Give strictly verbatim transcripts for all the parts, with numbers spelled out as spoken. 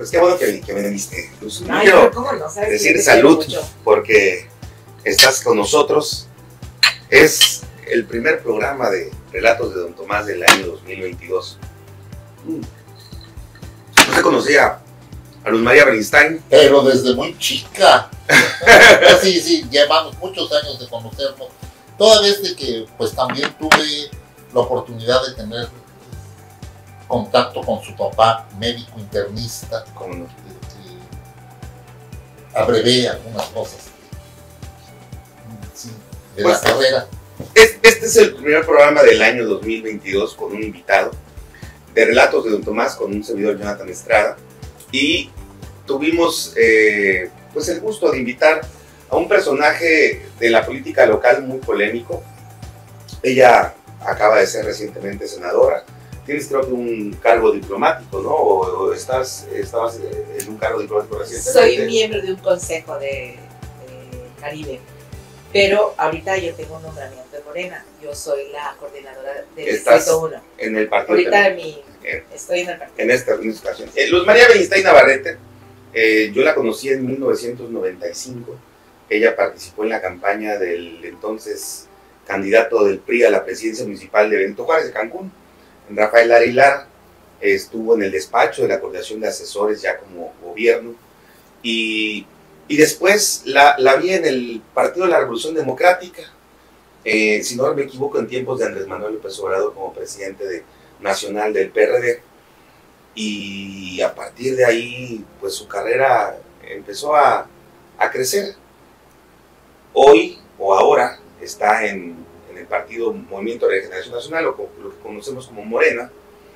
Pues qué bueno que, que me viniste. Pues, no Ay, quiero ¿cómo no? ¿Sabes? decir Te salud quiero mucho. porque estás con nosotros. Es el primer programa de Relatos de Don Tomás del año dos mil veintidós. No se conocía a Luz María Bernstein. Pero desde muy chica. Sí, sí, llevamos muchos años de conocernos. Toda vez de que pues también tuve la oportunidad de tener contacto con su papá, médico internista. ¿Cómo no? Abrevé algunas cosas, sí, de Pues, la carrera. Este es el primer programa del año dos mil veintidós con un invitado de Relatos de Don Tomás con un servidor, Jonathan Estrada, y tuvimos eh, pues el gusto de invitar a un personaje de la política local muy polémico. Ella acaba de ser recientemente senadora. Tienes creo que un cargo diplomático, ¿no? O, o estás, estabas en un cargo diplomático recientemente. Soy miembro de un consejo de, de Caribe, pero ahorita yo tengo un nombramiento de Morena. Yo soy la coordinadora del Estás Distrito uno. En el partido. Ahorita mi, En, estoy en el partido. en esta, en esta ocasión. Eh, Luz María Bernstein Navarrete, eh, yo la conocí en mil novecientos noventa y cinco. Ella participó en la campaña del entonces candidato del P R I a la presidencia municipal de Benito Juárez de Cancún, Rafael Lara y Lara. Estuvo en el despacho de la coordinación de asesores ya como gobierno, y, y después la, la vi en el Partido de la Revolución Democrática, eh, si no me equivoco, en tiempos de Andrés Manuel López Obrador como presidente de, nacional del P R D, y a partir de ahí pues su carrera empezó a, a crecer. Hoy o ahora está en, en el partido Movimiento de Regeneración Nacional, o lo que conocemos como Morena,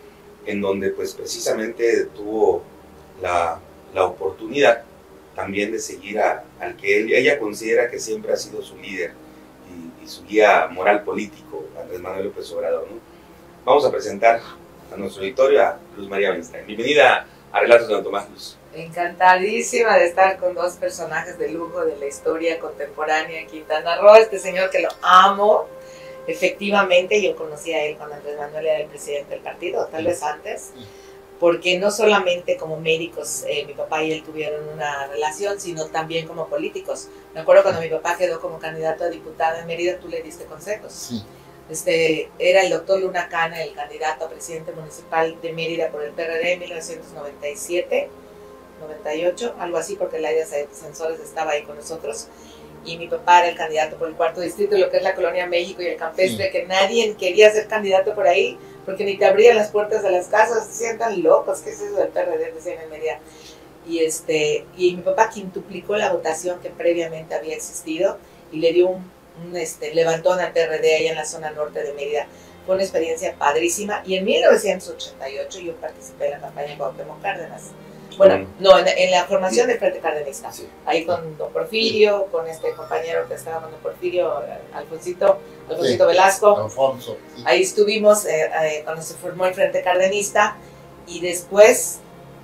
en donde pues precisamente tuvo la, la oportunidad también de seguir a, al que él, ella considera que siempre ha sido su líder y, y su guía moral político, Andrés Manuel López Obrador, ¿no? Vamos a presentar a nuestro auditorio a Luz María Bernstein. Bienvenida a Relatos de Don Tomás, Luz. Encantadísima de estar con dos personajes de lujo de la historia contemporánea en Quintana Roo. Este señor que lo amo. Efectivamente, yo conocí a él cuando Andrés Manuel era el presidente del partido, tal vez antes, porque no solamente como médicos, eh, mi papá y él tuvieron una relación, sino también como políticos. Me acuerdo cuando mi papá quedó como candidato a diputado en Mérida, tú le diste consejos. Sí. Este, era el doctor Luna Cana, el candidato a presidente municipal de Mérida por el P R D en mil novecientos noventa y siete, noventa y ocho, algo así, porque Laida Censores estaba ahí con nosotros. Y mi papá era el candidato por el cuarto distrito, lo que es la Colonia México y el Campestre, sí. Que nadie quería ser candidato por ahí, porque ni te abrían las puertas de las casas, se sientan locos, ¿qué es eso del P R D? Decían en Mérida. Y, este, y mi papá quintuplicó la votación que previamente había existido, y le dio un, un este, levantón al P R D allá en la zona norte de Mérida. Fue una experiencia padrísima, y en mil novecientos ochenta y ocho yo participé en la campaña de Cuauhtémoc Cárdenas. Bueno, mm. no, en, en la formación del Frente Cardenista, sí. Ahí con don Porfirio, con este compañero que estaba con don Porfirio, Alfonsito, Alfonsito sí. Velasco. Alfonso. Sí. Ahí estuvimos eh, eh, cuando se formó el Frente Cardenista, y después,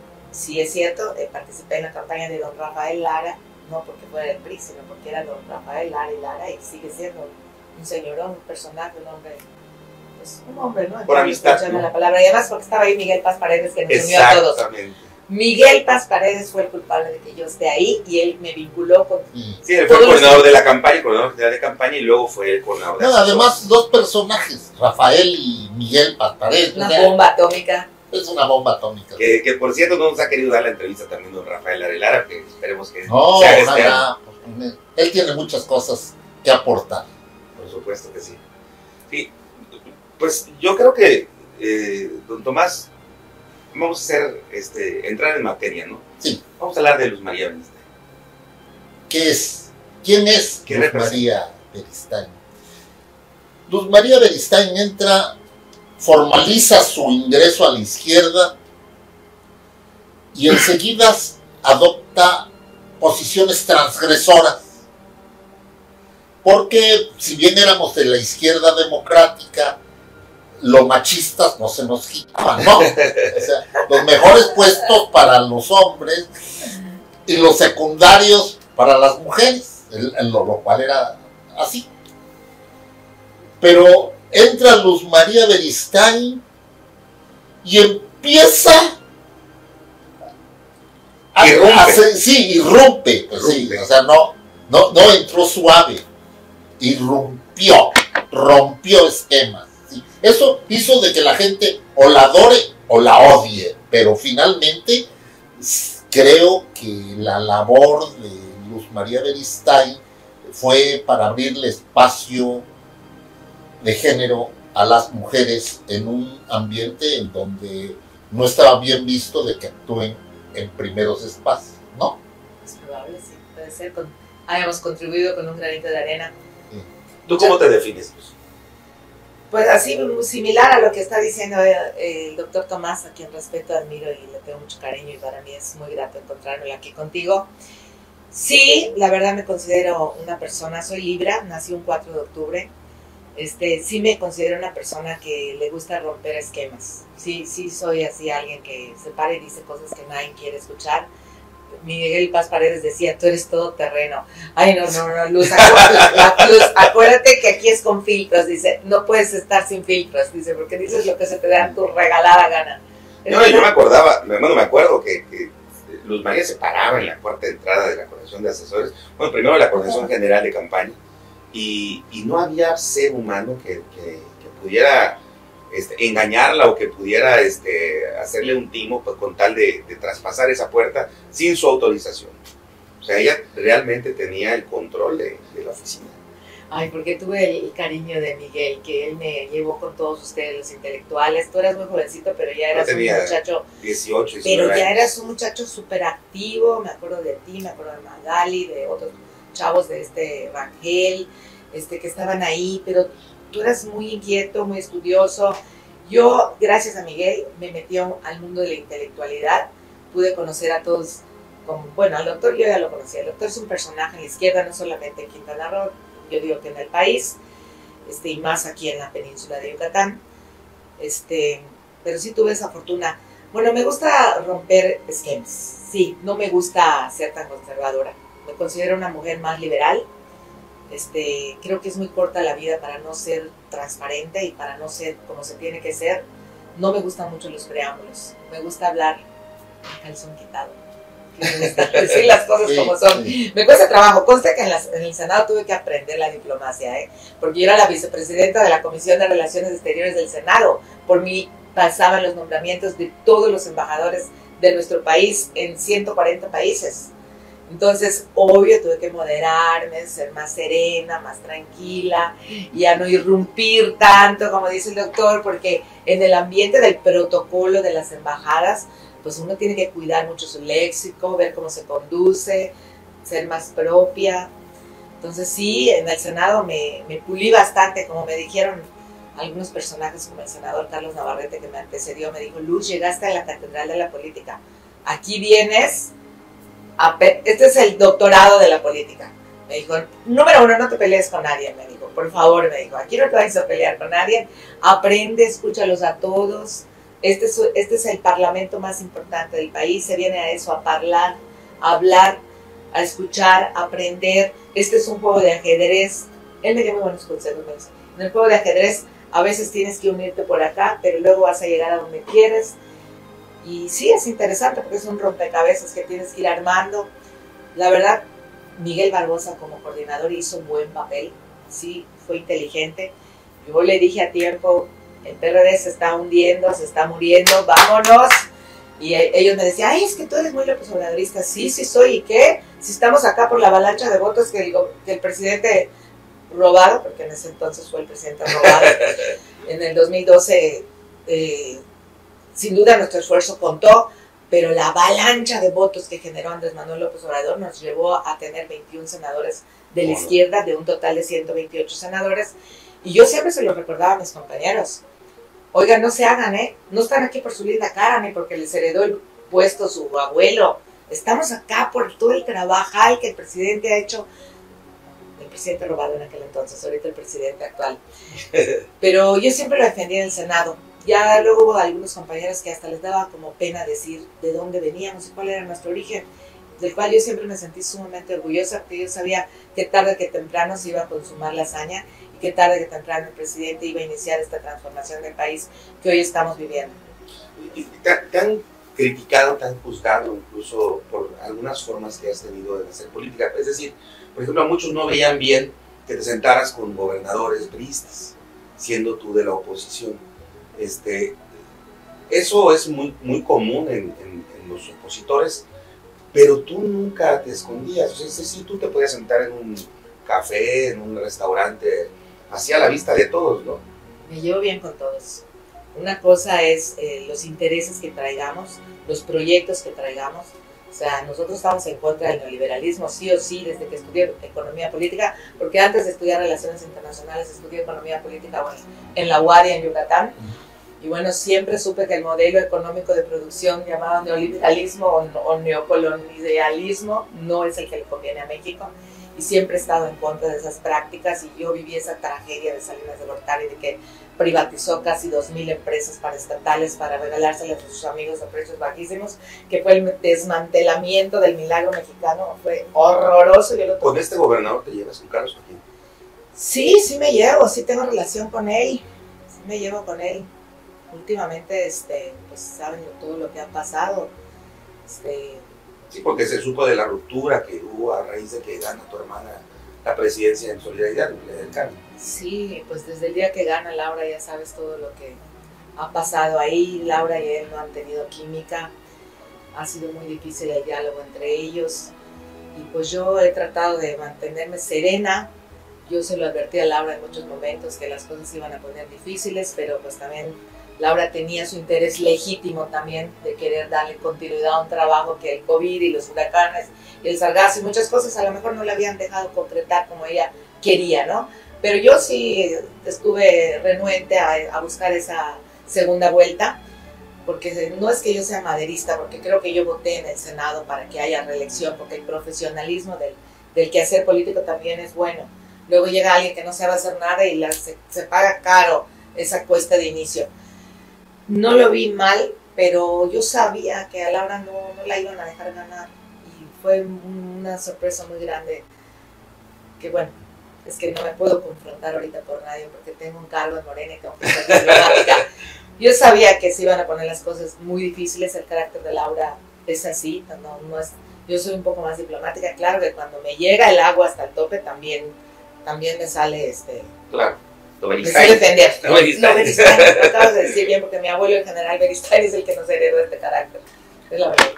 sí es cierto, eh, participé en la campaña de don Rafael Lara, no porque fuera del P R I, sino porque era don Rafael Lara y Lara, y sigue siendo un señorón, un personaje, un hombre, pues un hombre, ¿no? Por amistad, ¿no? La palabra, y además porque estaba ahí Miguel Paz Paredes, que nos unió a todos. Miguel Paz Paredes fue el culpable de que yo esté ahí, y él me vinculó con... Sí, él fue el coordinador los... de la campaña, el coordinador general de campaña, y luego fue el coordinador de no, además, dos personajes, Rafael y Miguel Paz Paredes. Una o sea, bomba atómica. Es una bomba atómica. Que, que por cierto no nos ha querido dar la entrevista también don Rafael Arelara, que esperemos que no, se haga este año. Él tiene muchas cosas que aportar. Por supuesto que sí. Sí, pues yo creo que, eh, don Tomás, vamos a hacer, este, entrar en materia, ¿no? Sí. Vamos a hablar de Luz María Bernstein. ¿Qué es? ¿Quién es ¿Qué Luz María Bernstein? Luz María Bernstein entra, formaliza su ingreso a la izquierda y enseguida adopta posiciones transgresoras. Porque si bien éramos de la izquierda democrática, los machistas no se nos quitaban, ¿no? O sea, los mejores puestos para los hombres y los secundarios para las mujeres, lo, lo cual era así. Pero entra Luz María Bernstein y empieza irrumpe. Hace, sí, irrumpe, pues irrumpe. Sí, o sea, no, no, no entró suave, irrumpió, rompió esquemas. ¿Sí? Eso hizo de que la gente o la adore o la odie, pero finalmente creo que la labor de Luz María Beristain fue para abrirle espacio de género a las mujeres en un ambiente en donde no estaba bien visto de que actúen en primeros espacios, ¿no? Es probable, sí, puede ser. Con, hayamos contribuido con un granito de arena. Sí. ¿Tú cómo te defines? Pues así, muy similar a lo que está diciendo el doctor Tomás, a quien respeto, admiro y le tengo mucho cariño, y para mí es muy grato encontrarme aquí contigo. Sí, la verdad me considero una persona, soy Libra, nací un cuatro de octubre. Este, sí me considero una persona que le gusta romper esquemas. Sí, sí soy así alguien que se para y dice cosas que nadie quiere escuchar. Miguel Paz Paredes decía, tú eres todo terreno. Ay, no, no, no, Luz, acuérdate, Luz, acuérdate que aquí es con filtros, dice, no puedes estar sin filtros, dice, porque dices lo que se te da tu regalada gana. No, yo me acordaba, bueno, me acuerdo que, que Luz María se paraba en la cuarta entrada de la Coordinación de Asesores, bueno, primero la Coordinación General de Campaña, y, y no había ser humano que, que, que pudiera este, engañarla o que pudiera este, hacerle un timo pues, con tal de, de traspasar esa puerta sin su autorización. O sea, ella realmente tenía el control de, de la oficina. Ay, porque tuve el cariño de Miguel, que él me llevó con todos ustedes, los intelectuales. Tú eras muy jovencito, pero ya eras no un muchacho... dieciocho, Pero ya años. eras un muchacho súper activo, me acuerdo de ti, me acuerdo de Magali, de otros chavos de este Rangel, este, que estaban ahí, pero tú eras muy inquieto, muy estudioso. Yo, gracias a Miguel, me metí al mundo de la intelectualidad, pude conocer a todos, como, bueno, al doctor yo ya lo conocía, el doctor es un personaje en la izquierda, no solamente en Quintana Roo, yo digo que en el país, este, y más aquí en la península de Yucatán, este, pero sí tuve esa fortuna. Bueno, me gusta romper esquemas, sí, no me gusta ser tan conservadora, me considero una mujer más liberal. Este, creo que es muy corta la vida para no ser transparente y para no ser como se tiene que ser. No me gustan mucho los preámbulos, me gusta hablar a calzón quitado, me gusta decir las cosas sí, como son. Sí. Me cuesta trabajo, consta que en, las, en el Senado tuve que aprender la diplomacia, ¿eh? Porque yo era la vicepresidenta de la Comisión de Relaciones Exteriores del Senado. Por mí pasaban los nombramientos de todos los embajadores de nuestro país en ciento cuarenta países. Entonces, obvio, tuve que moderarme, ser más serena, más tranquila, y a no irrumpir tanto, como dice el doctor, porque en el ambiente del protocolo de las embajadas, pues uno tiene que cuidar mucho su léxico, ver cómo se conduce, ser más propia. Entonces, sí, en el Senado me, me pulí bastante, como me dijeron algunos personajes, como el senador Carlos Navarrete, que me antecedió, me dijo, Luz, llegaste a la catedral de la política, aquí vienes... Este es el doctorado de la política. Me dijo, número uno, no te pelees con nadie, me dijo, por favor, me dijo, aquí no te vas a pelear con nadie, aprende, escúchalos a todos, este es, este es el parlamento más importante del país, se viene a eso, a hablar, a hablar, a escuchar, a aprender, este es un juego de ajedrez. Él me dio muy buenos consejos, me dice, en el juego de ajedrez a veces tienes que unirte por acá, pero luego vas a llegar a donde quieres. Y sí, es interesante porque es un rompecabezas que tienes que ir armando. La verdad, Miguel Barbosa como coordinador hizo un buen papel, sí, fue inteligente. Yo le dije a tiempo, el P R D se está hundiendo, se está muriendo, vámonos. Y ellos me decían, ay, es que tú eres muy López Obradorista. Sí, sí soy, ¿y qué? Si estamos acá por la avalancha de votos que el, que el presidente robado, porque en ese entonces fue el presidente robado, en el dos mil doce... Eh, sin duda nuestro esfuerzo contó, pero la avalancha de votos que generó Andrés Manuel López Obrador nos llevó a tener veintiún senadores de la bueno. izquierda, de un total de ciento veintiocho senadores, y yo siempre se lo recordaba a mis compañeros, oigan, no se hagan, ¿eh? No están aquí por su linda cara, ni porque les heredó el puesto su abuelo, estamos acá por todo el trabajo que el presidente ha hecho, el presidente robado en aquel entonces, ahorita el presidente actual, pero yo siempre lo defendí en el Senado. Ya luego hubo algunos compañeros que hasta les daba como pena decir de dónde veníamos y cuál era nuestro origen, del cual yo siempre me sentí sumamente orgullosa, porque yo sabía que tarde que temprano se iba a consumar la hazaña y que tarde que temprano el presidente iba a iniciar esta transformación del país que hoy estamos viviendo. ¿Te, te han criticado, te han juzgado incluso por algunas formas que has tenido de hacer política. Es decir, por ejemplo, a muchos no veían bien que te sentaras con gobernadores priistas, siendo tú de la oposición. Este, eso es muy, muy común en, en, en los opositores, pero tú nunca te escondías. O sea, es decir, tú te podías sentar en un café, en un restaurante, así a la vista de todos, ¿no? Me llevo bien con todos. Una cosa es eh, los intereses que traigamos, los proyectos que traigamos. O sea, nosotros estamos en contra del neoliberalismo, sí o sí, desde que estudié economía política, porque antes de estudiar relaciones internacionales estudié economía política, bueno, en la U A D Y en Yucatán. Y bueno, siempre supe que el modelo económico de producción llamado neoliberalismo o, o neocolonialismo no es el que le conviene a México. Y siempre he estado en contra de esas prácticas, y yo viví esa tragedia de Salinas de Gortari, de que privatizó casi dos mil empresas paraestatales para regalárselas a sus amigos a precios bajísimos, que fue el desmantelamiento del milagro mexicano. Fue horroroso. Yo lo ¿Con este gobernador te llevas con Carlos Joaquín? Sí, sí me llevo, sí tengo relación con él, sí me llevo con él. Últimamente, este, pues saben todo lo que ha pasado. Este, Sí, porque se supo de la ruptura que hubo a raíz de que gana tu hermana la presidencia en Solidaridad del Carmen. Sí, pues desde el día que gana Laura ya sabes todo lo que ha pasado ahí. Laura y él no han tenido química, ha sido muy difícil el diálogo entre ellos, y pues yo he tratado de mantenerme serena. Yo se lo advertí a Laura en muchos momentos que las cosas iban a poner difíciles, pero pues también Laura tenía su interés legítimo también de querer darle continuidad a un trabajo que el COVID y los huracanes y el sargazo y muchas cosas a lo mejor no le habían dejado concretar como ella quería, ¿no? Pero yo sí estuve renuente a, a buscar esa segunda vuelta, porque no es que yo sea maderista, porque creo que yo voté en el Senado para que haya reelección, porque el profesionalismo del, del quehacer político también es bueno. Luego llega alguien que no sabe hacer nada y la, se, se paga caro esa cuesta de inicio. No lo vi mal, pero yo sabía que a Laura no, no la iban a dejar ganar, y fue una sorpresa muy grande, que bueno, es que no me puedo confrontar ahorita por nadie porque tengo un cargo en Morena y tengo que ser diplomática. Yo sabía que se iban a poner las cosas muy difíciles, el carácter de Laura es así, no, no es, yo soy un poco más diplomática. Claro que cuando me llega el agua hasta el tope también, también me sale este... Claro. Me sé defender. No, Beristain, lo acabas de decir bien, porque mi abuelo, el general Beristain, es el que nos heredó este carácter. Es la verdad.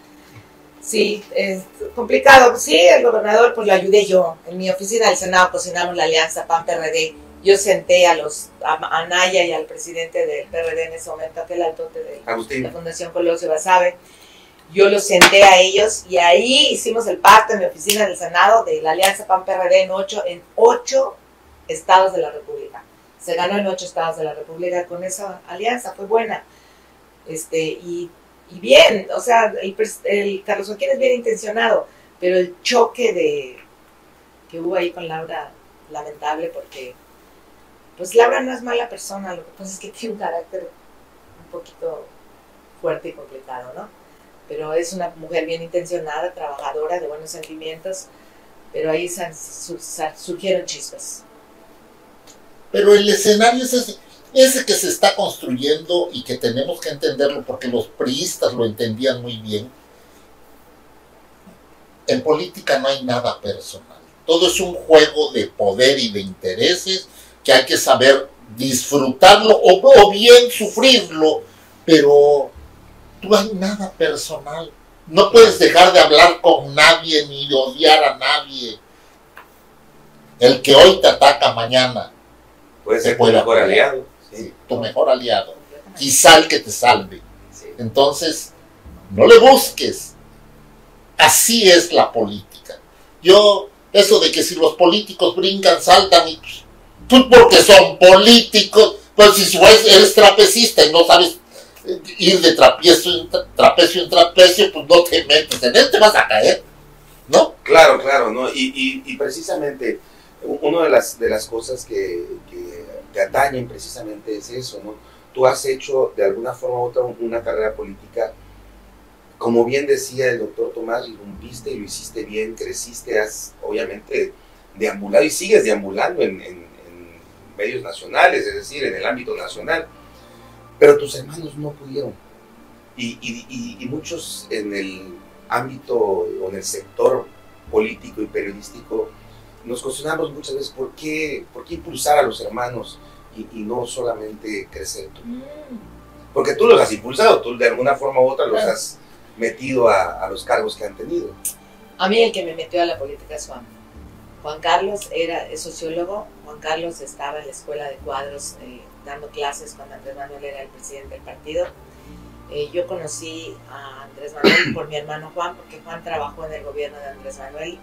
Sí, es complicado. Sí, el gobernador, pues lo ayudé yo. En mi oficina del Senado cocinamos la alianza P A N P R D. Yo senté a los a, a Naya y al presidente del P R D en ese momento, aquel altote de Agustín. La Fundación Colosio Basabe. Yo los senté a ellos y ahí hicimos el pacto en mi oficina del Senado de la alianza P A N P R D en ocho, en ocho estados de la República. Se ganó en ocho estados de la República con esa alianza, fue buena. Este, y, y bien, o sea, el, el Carlos Joaquín es bien intencionado, pero el choque de que hubo ahí con Laura, lamentable, porque pues Laura no es mala persona, lo que pasa es que tiene un carácter un poquito fuerte y complicado, ¿no? Pero es una mujer bien intencionada, trabajadora, de buenos sentimientos, pero ahí surgieron chispas. Pero el escenario es ese, ese que se está construyendo y que tenemos que entenderlo porque los priistas lo entendían muy bien. En política no hay nada personal. Todo es un juego de poder y de intereses que hay que saber disfrutarlo o, o bien sufrirlo, pero no hay nada personal. No puedes dejar de hablar con nadie ni de odiar a nadie. El que hoy te ataca mañana puede ser tu mejor aliado. Sí, tu mejor aliado. Quizá el que te salve. Entonces, no le busques. Así es la política. Yo, eso de que si los políticos brincan, saltan, y tú porque son políticos, pues si eres trapecista y no sabes ir de trapecio en trapecio en trapecio, pues no te metes en él, te vas a caer, ¿no? Claro, claro, ¿no? Y, y, y precisamente, una de las, de las cosas que, que te atañen precisamente es eso, ¿no? Tú has hecho de alguna forma u otra una carrera política, como bien decía el doctor Tomás, irrumpiste y lo hiciste bien, creciste, has obviamente deambulado y sigues deambulando en, en, en medios nacionales, es decir, en el ámbito nacional, pero tus hermanos no pudieron. Y, y, y, y muchos en el ámbito o en el sector político y periodístico nos cuestionamos muchas veces por qué, por qué impulsar a los hermanos y, y no solamente crecer tú. Porque tú los has impulsado, tú de alguna forma u otra los has metido a, a los cargos que han tenido. A mí el que me metió a la política es Juan. Juan Carlos era es sociólogo. Juan Carlos estaba en la escuela de cuadros eh, dando clases cuando Andrés Manuel era el presidente del partido. Eh, yo conocí a Andrés Manuel por mi hermano Juan, porque Juan trabajó en el gobierno de Andrés Manuel.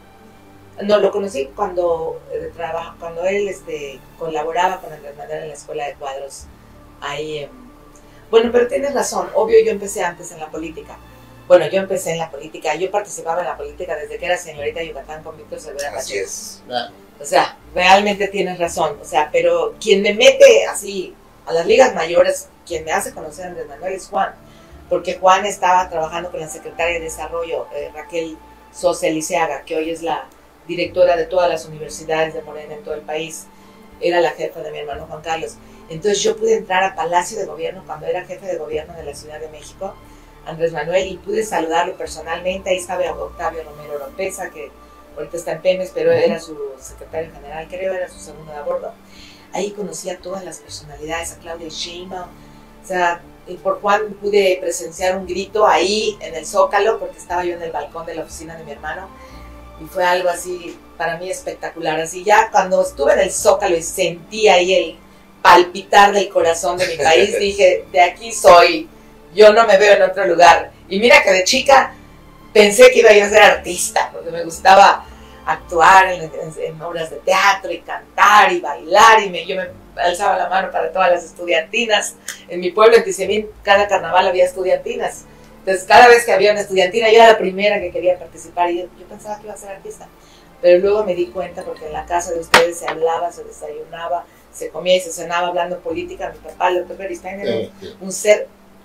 No, lo conocí cuando, eh, traba, cuando él este, colaboraba con Andrés Manuel en la escuela de cuadros. Ahí, eh, bueno, pero tienes razón, obvio yo empecé antes en la política. Bueno, yo empecé en la política, yo participaba en la política desde que era señorita Yucatán con Víctor Cervera Pacheco. Así es. O sea, realmente tienes razón, o sea, pero quien me mete así a las ligas mayores, quien me hace conocer a Andrés Manuel es Juan. Porque Juan estaba trabajando con la secretaria de Desarrollo, eh, Raquel Sosa Liceaga, que hoy es la directora de todas las universidades de Morena en todo el país. Era la jefa de mi hermano Juan Carlos. Entonces yo pude entrar a Palacio de Gobierno cuando era jefe de gobierno de la Ciudad de México, Andrés Manuel, y pude saludarlo personalmente. Ahí estaba Octavio Romero Oropesa, que ahorita está en Pemex, pero era su secretario general, creo, era su segundo de a bordo. Ahí conocí a todas las personalidades, a Claudia Sheinbaum, o sea, y por Juan pude presenciar un grito ahí en el Zócalo, porque estaba yo en el balcón de la oficina de mi hermano, y fue algo así para mí espectacular. Así ya cuando estuve en el Zócalo y sentí ahí el palpitar del corazón de mi país, dije, de aquí soy, yo no me veo en otro lugar. Y mira que de chica pensé que iba a ir a ser artista, porque me gustaba actuar en, en, en obras de teatro y cantar y bailar, y me, yo me alzaba la mano para todas las estudiantinas. En mi pueblo, en Tizimín, cada carnaval había estudiantinas. Entonces, cada vez que había una estudiantina, yo era la primera que quería participar, y yo, yo pensaba que iba a ser artista. Pero luego me di cuenta, porque en la casa de ustedes se hablaba, se desayunaba, se comía y se cenaba hablando política. Mi papá, el doctor Beristain, era un, un ser,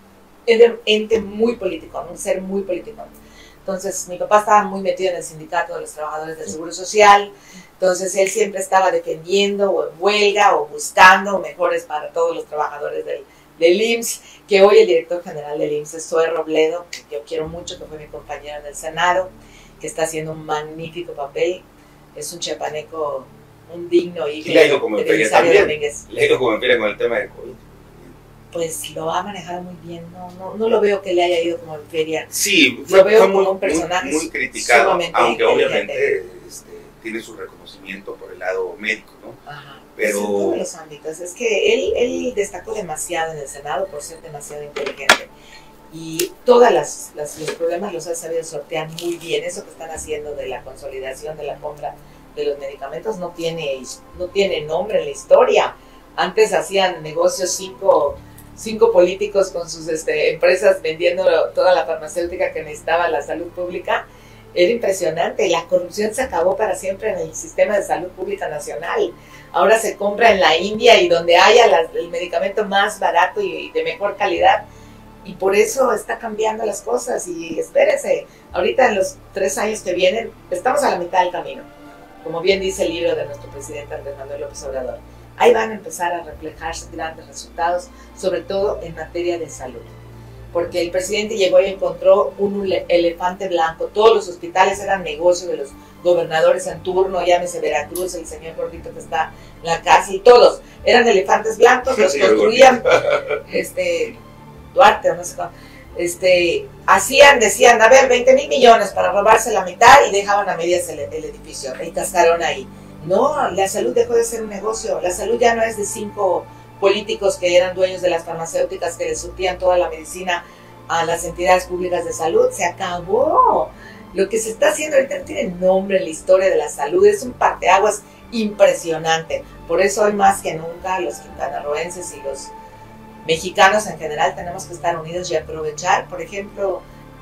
era un ente muy político, un ser muy político. Entonces, mi papá estaba muy metido en el sindicato de los trabajadores del Seguro Social. Entonces, él siempre estaba defendiendo o en huelga o buscando mejores para todos los trabajadores del, del I M S S, que hoy el director general del I M S S es Zoe Robledo, que yo quiero mucho, que fue mi compañero en el Senado, que está haciendo un magnífico papel. Es un chiapaneco, un digno hijo y le ha ido como en feria también. Domínguez. Le ha ido como en feria con el tema de COVID. Pues lo ha manejado muy bien, no, no, no lo veo que le haya ido como en feria. Sí, fue, lo veo fue como muy, un personaje muy, muy criticado, aunque obviamente este, tiene su reconocimiento por el lado médico, ¿no? Ajá. Pero en todos los ámbitos. Es que él, él destacó demasiado en el Senado por ser demasiado inteligente. Y todos los problemas los ha sabido sortear muy bien. Eso que están haciendo de la consolidación de la compra de los medicamentos no tiene, no tiene nombre en la historia. Antes hacían negocios cinco, cinco políticos con sus este, empresas vendiendo toda la farmacéutica que necesitaba la salud pública. Era impresionante. La corrupción se acabó para siempre en el sistema de salud pública nacional. Ahora se compra en la India y donde haya la, el medicamento más barato y de mejor calidad. Y por eso está cambiando las cosas. Y espérense, ahorita en los tres años que vienen, estamos a la mitad del camino. Como bien dice el libro de nuestro presidente Andrés Manuel López Obrador. Ahí van a empezar a reflejarse grandes resultados, sobre todo en materia de salud. Porque el presidente llegó y encontró un elefante blanco. Todos los hospitales eran negocio de los gobernadores en turno, llámese Veracruz, el señor gordito que está en la cárcel, todos eran elefantes blancos, los construían, este, Duarte, no sé cómo, este, hacían, decían, a ver, veinte mil millones para robarse la mitad y dejaban a medias el, el edificio, el cascarón ahí. No, la salud dejó de ser un negocio, la salud ya no es de cinco políticos que eran dueños de las farmacéuticas que les surtían toda la medicina a las entidades públicas de salud, se acabó. Lo que se está haciendo ahorita no tiene nombre en la historia de la salud, es un parteaguas impresionante. Por eso hoy más que nunca los quintanarroenses y los mexicanos en general tenemos que estar unidos y aprovechar, por ejemplo,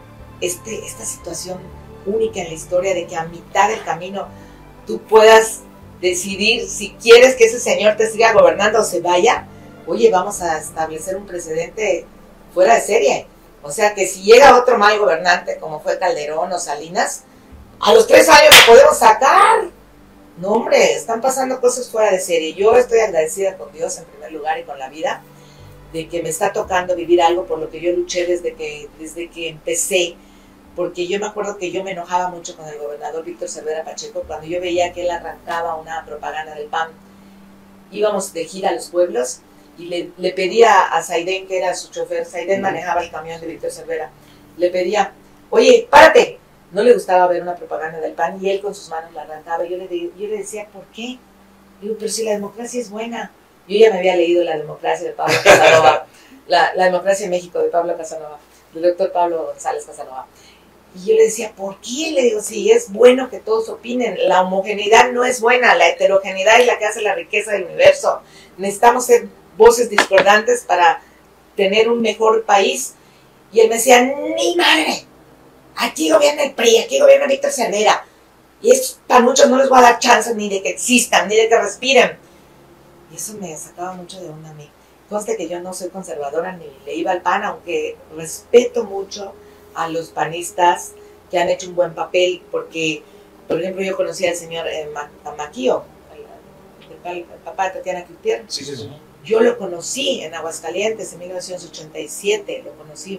este, esta situación única en la historia de que a mitad del camino tú puedas decidir si quieres que ese señor te siga gobernando o se vaya. Oye, vamos a establecer un precedente fuera de serie. O sea que si llega otro mal gobernante como fue Calderón o Salinas, a los tres años lo podemos sacar. No, hombre, están pasando cosas fuera de serie. Yo estoy agradecida con Dios en primer lugar y con la vida, de que me está tocando vivir algo por lo que yo luché desde que, desde que empecé, porque yo me acuerdo que yo me enojaba mucho con el gobernador Víctor Cervera Pacheco cuando yo veía que él arrancaba una propaganda del P A N. Íbamos de gira a los pueblos y le, le pedía a Saidén, que era su chofer, Saidén manejaba el camión de Víctor Cervera, le pedía, oye, párate. No le gustaba ver una propaganda del P A N y él con sus manos la arrancaba. Yo le, yo le decía, ¿por qué? Digo, pero si la democracia es buena. Yo ya me había leído La democracia de Pablo Casanova, la, la democracia en México de Pablo Casanova, del doctor Pablo González Casanova. Y yo le decía, ¿por qué? Le digo, si es bueno que todos opinen, la homogeneidad no es buena, la heterogeneidad es la que hace la riqueza del universo. Necesitamos ser voces discordantes para tener un mejor país. Y él me decía, ni madre, aquí gobierna el P R I, aquí gobierna Víctor Cervera. Y estos panuchos no les voy a dar chance ni de que existan, ni de que respiren. Y eso me sacaba mucho de onda a mí. Conste que yo no soy conservadora ni le iba al P A N, aunque respeto mucho a los panistas que han hecho un buen papel, porque, por ejemplo, yo conocí al señor eh, Maquio, el, el, el papá de Tatiana Cloutier. Sí, sí, sí. Yo lo conocí en Aguascalientes en mil novecientos ochenta y siete, lo conocí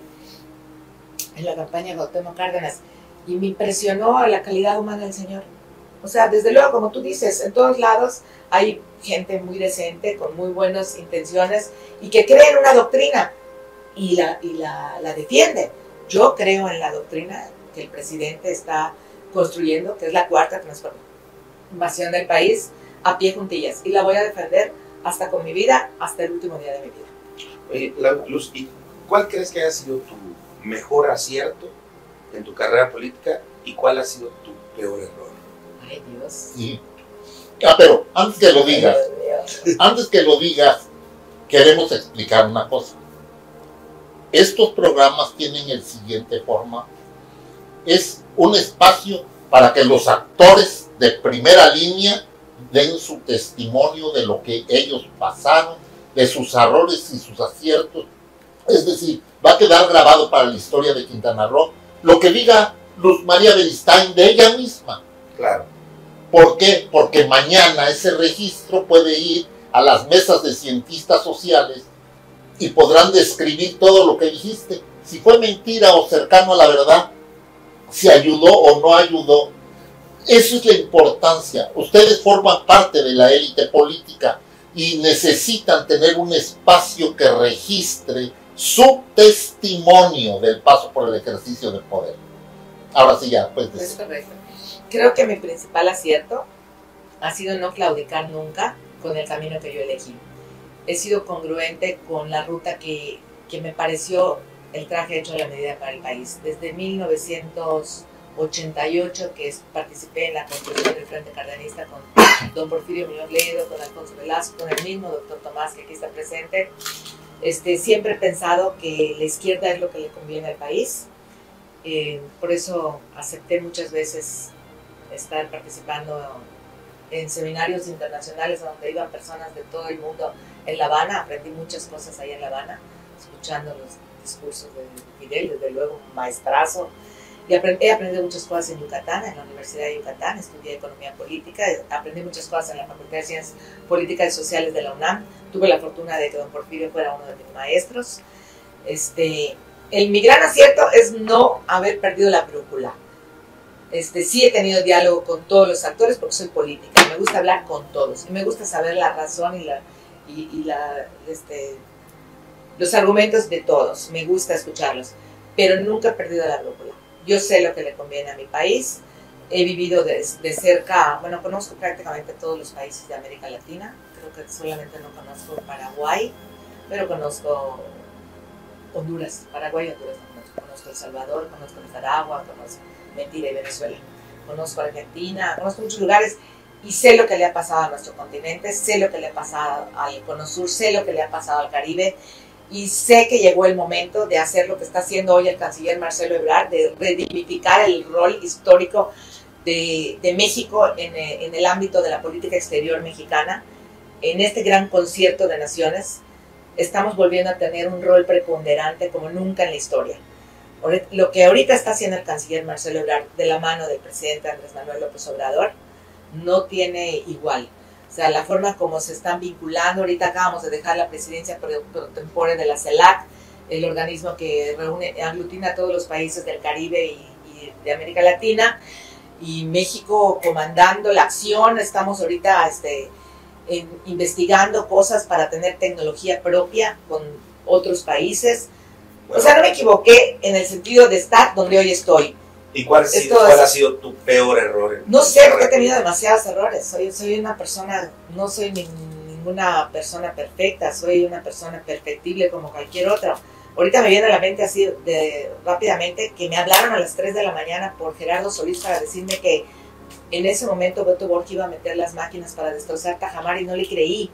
en la campaña de Cuauhtémoc Cárdenas, y me impresionó la calidad humana del señor. O sea, desde luego, como tú dices, en todos lados hay gente muy decente, con muy buenas intenciones, y que cree en una doctrina, y la, y la, la defiende. Yo creo en la doctrina que el presidente está construyendo, que es la cuarta transformación del país, a pie juntillas, y la voy a defender hasta con mi vida, hasta el último día de mi vida. Oye, Luz, ¿y cuál crees que haya sido tu mejor acierto en tu carrera política y cuál ha sido tu peor error? Ay, Dios. Sí. Ah, pero antes que lo digas, antes que lo digas, queremos explicar una cosa. Estos programas tienen el siguiente forma. Es un espacio para que los actores de primera línea den su testimonio de lo que ellos pasaron, de sus errores y sus aciertos. Es decir, va a quedar grabado para la historia de Quintana Roo lo que diga Luz María Beristain de ella misma. Claro. ¿Por qué? Porque mañana ese registro puede ir a las mesas de cientistas sociales y podrán describir todo lo que dijiste. Si fue mentira o cercano a la verdad, si ayudó o no ayudó. Eso es la importancia. Ustedes forman parte de la élite política y necesitan tener un espacio que registre su testimonio del paso por el ejercicio del poder. Ahora sí ya, pues. Es correcto. Creo que mi principal acierto ha sido no claudicar nunca con el camino que yo elegí. He sido congruente con la ruta que, que me pareció el traje hecho a la medida para el país. Desde mil novecientos ochenta y ocho, que es, participé en la construcción del Frente Cardenista con don Porfirio Muñoz Ledo, con Alfonso Velasco, con el mismo doctor Tomás, que aquí está presente. Este, siempre he pensado que la izquierda es lo que le conviene al país. Eh, por eso acepté muchas veces estar participando en seminarios internacionales donde iban personas de todo el mundo en La Habana. Aprendí muchas cosas ahí en La Habana, escuchando los discursos de Fidel, desde luego un maestrazo. Y aprendí, he aprendido muchas cosas en Yucatán, en la Universidad de Yucatán, estudié Economía Política, aprendí muchas cosas en la Facultad de Ciencias Políticas y Sociales de la UNAM. Tuve la fortuna de que don Porfirio fuera uno de mis maestros. Este, el, mi gran acierto es no haber perdido la brújula. Este, sí he tenido diálogo con todos los actores porque soy política, me gusta hablar con todos, y me gusta saber la razón y, la, y, y la, este, los argumentos de todos, me gusta escucharlos, pero nunca he perdido la brújula. Yo sé lo que le conviene a mi país, he vivido de, de cerca, bueno, conozco prácticamente todos los países de América Latina, creo que solamente no conozco Paraguay, pero conozco Honduras, Paraguay y Honduras no conozco, conozco El Salvador, conozco Nicaragua, conozco Mentira y Venezuela, conozco Argentina, conozco muchos lugares y sé lo que le ha pasado a nuestro continente, sé lo que le ha pasado al Cono Sur, sé lo que le ha pasado al Caribe. Y sé que llegó el momento de hacer lo que está haciendo hoy el canciller Marcelo Ebrard, de redignificar el rol histórico de, de México en, en el ámbito de la política exterior mexicana. En este gran concierto de naciones, estamos volviendo a tener un rol preponderante como nunca en la historia. Lo que ahorita está haciendo el canciller Marcelo Ebrard de la mano del presidente Andrés Manuel López Obrador no tiene igual. O sea, la forma como se están vinculando. Ahorita acabamos de dejar la presidencia pro, pro tempore de la CELAC, el organismo que reúne, aglutina a todos los países del Caribe y, y de América Latina, y México comandando la acción. Estamos ahorita este, en, investigando cosas para tener tecnología propia con otros países. Bueno, o sea, no me equivoqué en el sentido de estar donde hoy estoy. ¿Y cuál, sido, cuál ha sido tu peor error? No sé, porque he tenido demasiados errores. Soy, soy una persona, no soy ni, ninguna persona perfecta, soy una persona perfectible como cualquier otra. Ahorita me viene a la mente así de, rápidamente que me hablaron a las tres de la mañana por Gerardo Solís para decirme que en ese momento Beto Borges iba a meter las máquinas para destrozar Tajamar, y no le creí.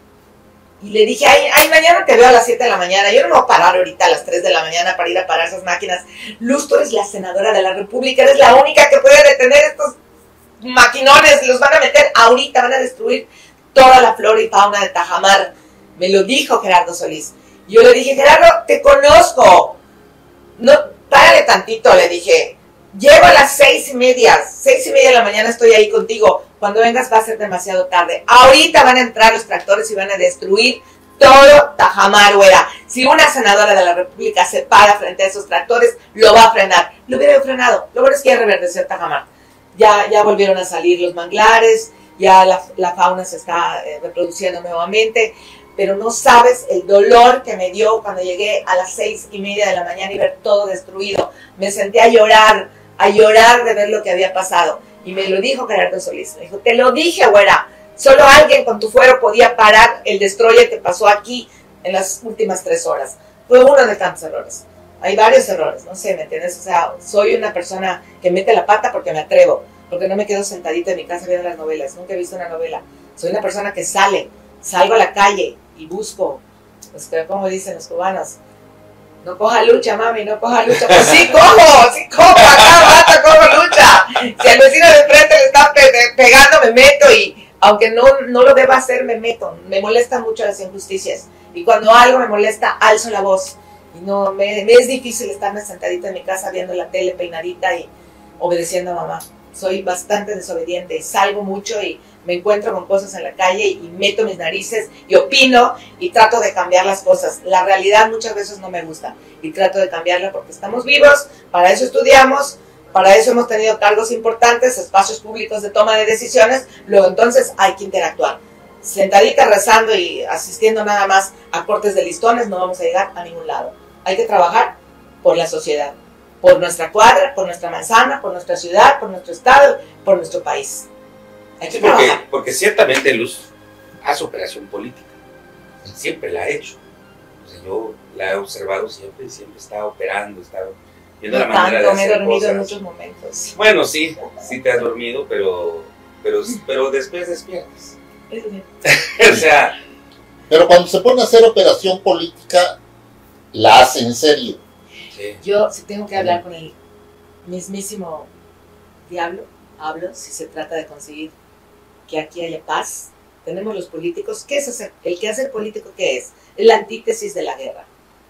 Y le dije, ay, ay, mañana te veo a las siete de la mañana, yo no me voy a parar ahorita a las tres de la mañana para ir a parar esas máquinas. Luz, tú eres la senadora de la República, eres la única que puede detener estos maquinones, los van a meter ahorita, van a destruir toda la flora y fauna de Tajamar. Me lo dijo Gerardo Solís. Yo le dije, Gerardo, te conozco. No, párale tantito, le dije. Llego a las seis y media, seis y media de la mañana estoy ahí contigo. Cuando vengas va a ser demasiado tarde. Ahorita van a entrar los tractores y van a destruir todo Tajamar, güera. Si una senadora de la República se para frente a esos tractores, lo va a frenar. Lo hubiera frenado. Lo bueno es que ya reverdeció Tajamar. Ya, ya volvieron a salir los manglares, ya la, la fauna se está eh, reproduciendo nuevamente. Pero no sabes el dolor que me dio cuando llegué a las seis y media de la mañana y ver todo destruido. Me senté a llorar, a llorar de ver lo que había pasado. Y me lo dijo Gerardo Solís. Me dijo, te lo dije, güera. Solo alguien con tu fuero podía parar el destroyer que pasó aquí en las últimas tres horas. Fue uno de tantos errores. Hay varios errores, no sé, ¿me entiendes? O sea, soy una persona que mete la pata porque me atrevo. Porque no me quedo sentadita en mi casa viendo las novelas. Nunca he visto una novela. Soy una persona que sale, salgo a la calle y busco, pues como dicen los cubanos, no coja lucha, mami, no coja lucha. Pues sí cojo, sí cojo, acá rato cojo lucha. Si al vecino de enfrente le está pe pegando, me meto, y aunque no, no lo deba hacer, me meto. Me molestan mucho las injusticias, y cuando algo me molesta, alzo la voz. Y no, me, me es difícil estarme sentadita en mi casa viendo la tele peinadita y obedeciendo a mamá. Soy bastante desobediente, salgo mucho y me encuentro con cosas en la calle y meto mis narices y opino y trato de cambiar las cosas. La realidad muchas veces no me gusta y trato de cambiarla porque estamos vivos, para eso estudiamos, para eso hemos tenido cargos importantes, espacios públicos de toma de decisiones, luego entonces hay que interactuar. Sentadita rezando y asistiendo nada más a cortes de listones no vamos a llegar a ningún lado. Hay que trabajar por la sociedad, por nuestra cuadra, por nuestra manzana, por nuestra ciudad, por nuestro estado, por nuestro país. Hay que sí, porque, trabajar. Porque ciertamente Luz hace operación política, siempre la ha hecho. O sea, yo la he observado siempre, siempre está operando, está viendo No la manera tanto, de me he hacer dormido cosas. en muchos momentos. Bueno, sí, sí te has dormido, pero, pero, pero después despiertas. O sea, pero cuando se pone a hacer operación política, la hace en serio. sí. Yo, si tengo que hablar con el mismísimo diablo, hablo si se trata de conseguir que aquí haya paz. Tenemos los políticos. ¿Qué es hacer? El que hace el político, ¿qué es? Es la antítesis de la guerra.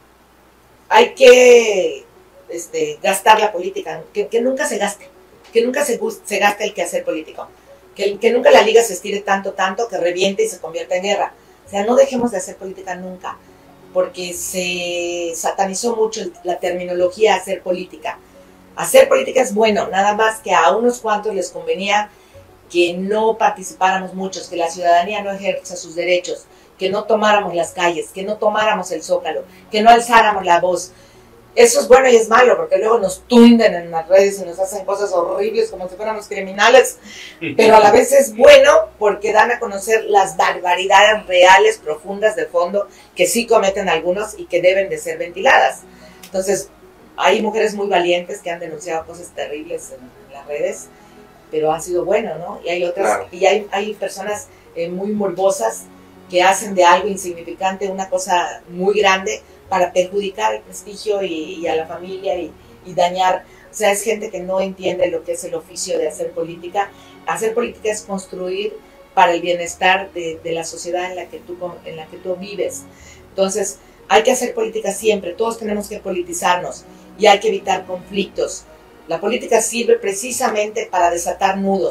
Hay que este, gastar la política, que, que nunca se gaste, que nunca se, se gaste el que hacer político, que, que nunca la liga se estire tanto, tanto, que reviente y se convierta en guerra. O sea, no dejemos de hacer política nunca, porque se satanizó mucho la terminología hacer política. Hacer política es bueno, nada más que a unos cuantos les convenía que no participáramos muchos, que la ciudadanía no ejerza sus derechos, que no tomáramos las calles, que no tomáramos el Zócalo, que no alzáramos la voz. Eso es bueno y es malo, porque luego nos tunden en las redes y nos hacen cosas horribles como si fuéramos criminales, pero a la vez es bueno porque dan a conocer las barbaridades reales, profundas, de fondo, que sí cometen algunos y que deben de ser ventiladas. Entonces, hay mujeres muy valientes que han denunciado cosas terribles en, en las redes, pero ha sido bueno, ¿no? Y hay otras, claro. y hay, hay personas eh, muy morbosas que hacen de algo insignificante una cosa muy grande para perjudicar el prestigio y, y a la familia y, y dañar. O sea, es gente que no entiende lo que es el oficio de hacer política. Hacer política es construir para el bienestar de, de la sociedad en la que tú, en la que tú vives. Entonces, hay que hacer política siempre, todos tenemos que politizarnos y hay que evitar conflictos. La política sirve precisamente para desatar nudos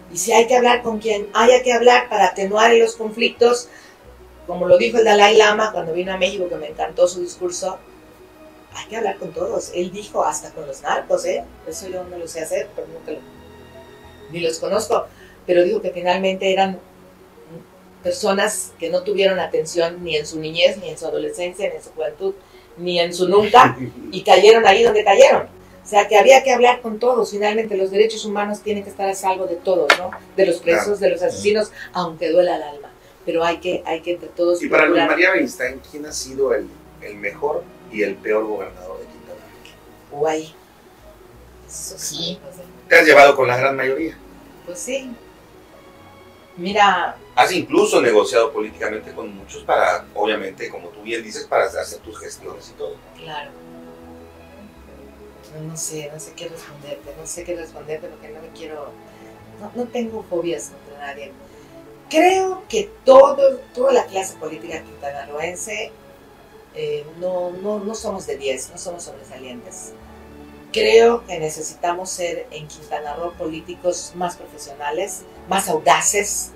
Y si hay que hablar con quien haya que hablar para atenuar los conflictos, como lo dijo el Dalai Lama cuando vino a México, que me encantó su discurso, hay que hablar con todos. Él dijo hasta con los narcos, ¿eh? Eso yo no lo sé hacer, pero nunca lo, ni los conozco. Pero dijo que finalmente eran personas que no tuvieron atención ni en su niñez, ni en su adolescencia, ni en su juventud, ni en su nunca, y cayeron ahí donde cayeron. O sea, que había que hablar con todos. Finalmente, los derechos humanos tienen que estar a salvo de todos, ¿no? De los presos, de los asesinos, aunque duela el alma. Pero hay que, hay que entre todos... Y para Luz María Beristain, ¿quién ha sido el, el mejor y el peor gobernador de Quintana Roo? Guay. Eso sí. ¿Te has llevado con la gran mayoría? Pues sí. Mira... Has incluso negociado políticamente con muchos para, obviamente, como tú bien dices, para hacer tus gestiones y todo. Claro. No, no sé, no sé qué responderte, no sé qué responderte porque no me quiero... No, no tengo fobias contra nadie. Creo que todo, toda la clase política quintanarroense eh, no, no, no somos de diez, no somos sobresalientes. Creo que necesitamos ser en Quintana Roo políticos más profesionales, más audaces,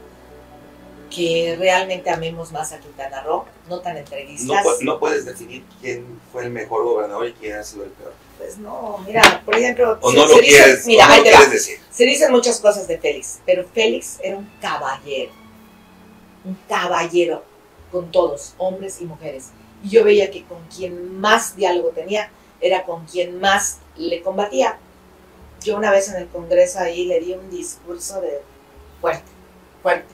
que realmente amemos más a Quintana Roo, no tan entreguistas. No, no puedes definir quién fue el mejor gobernador y quién ha sido el peor. Pues no, mira, por ejemplo, o se, no se lo dice, quieres, mira, o no ahí lo te quieres va. decir. Se dicen muchas cosas de Félix, pero Félix era un caballero, un caballero con todos, hombres y mujeres. Y yo veía que con quien más diálogo tenía era con quien más le combatía. Yo una vez en el Congreso ahí le di un discurso de fuerte, fuerte.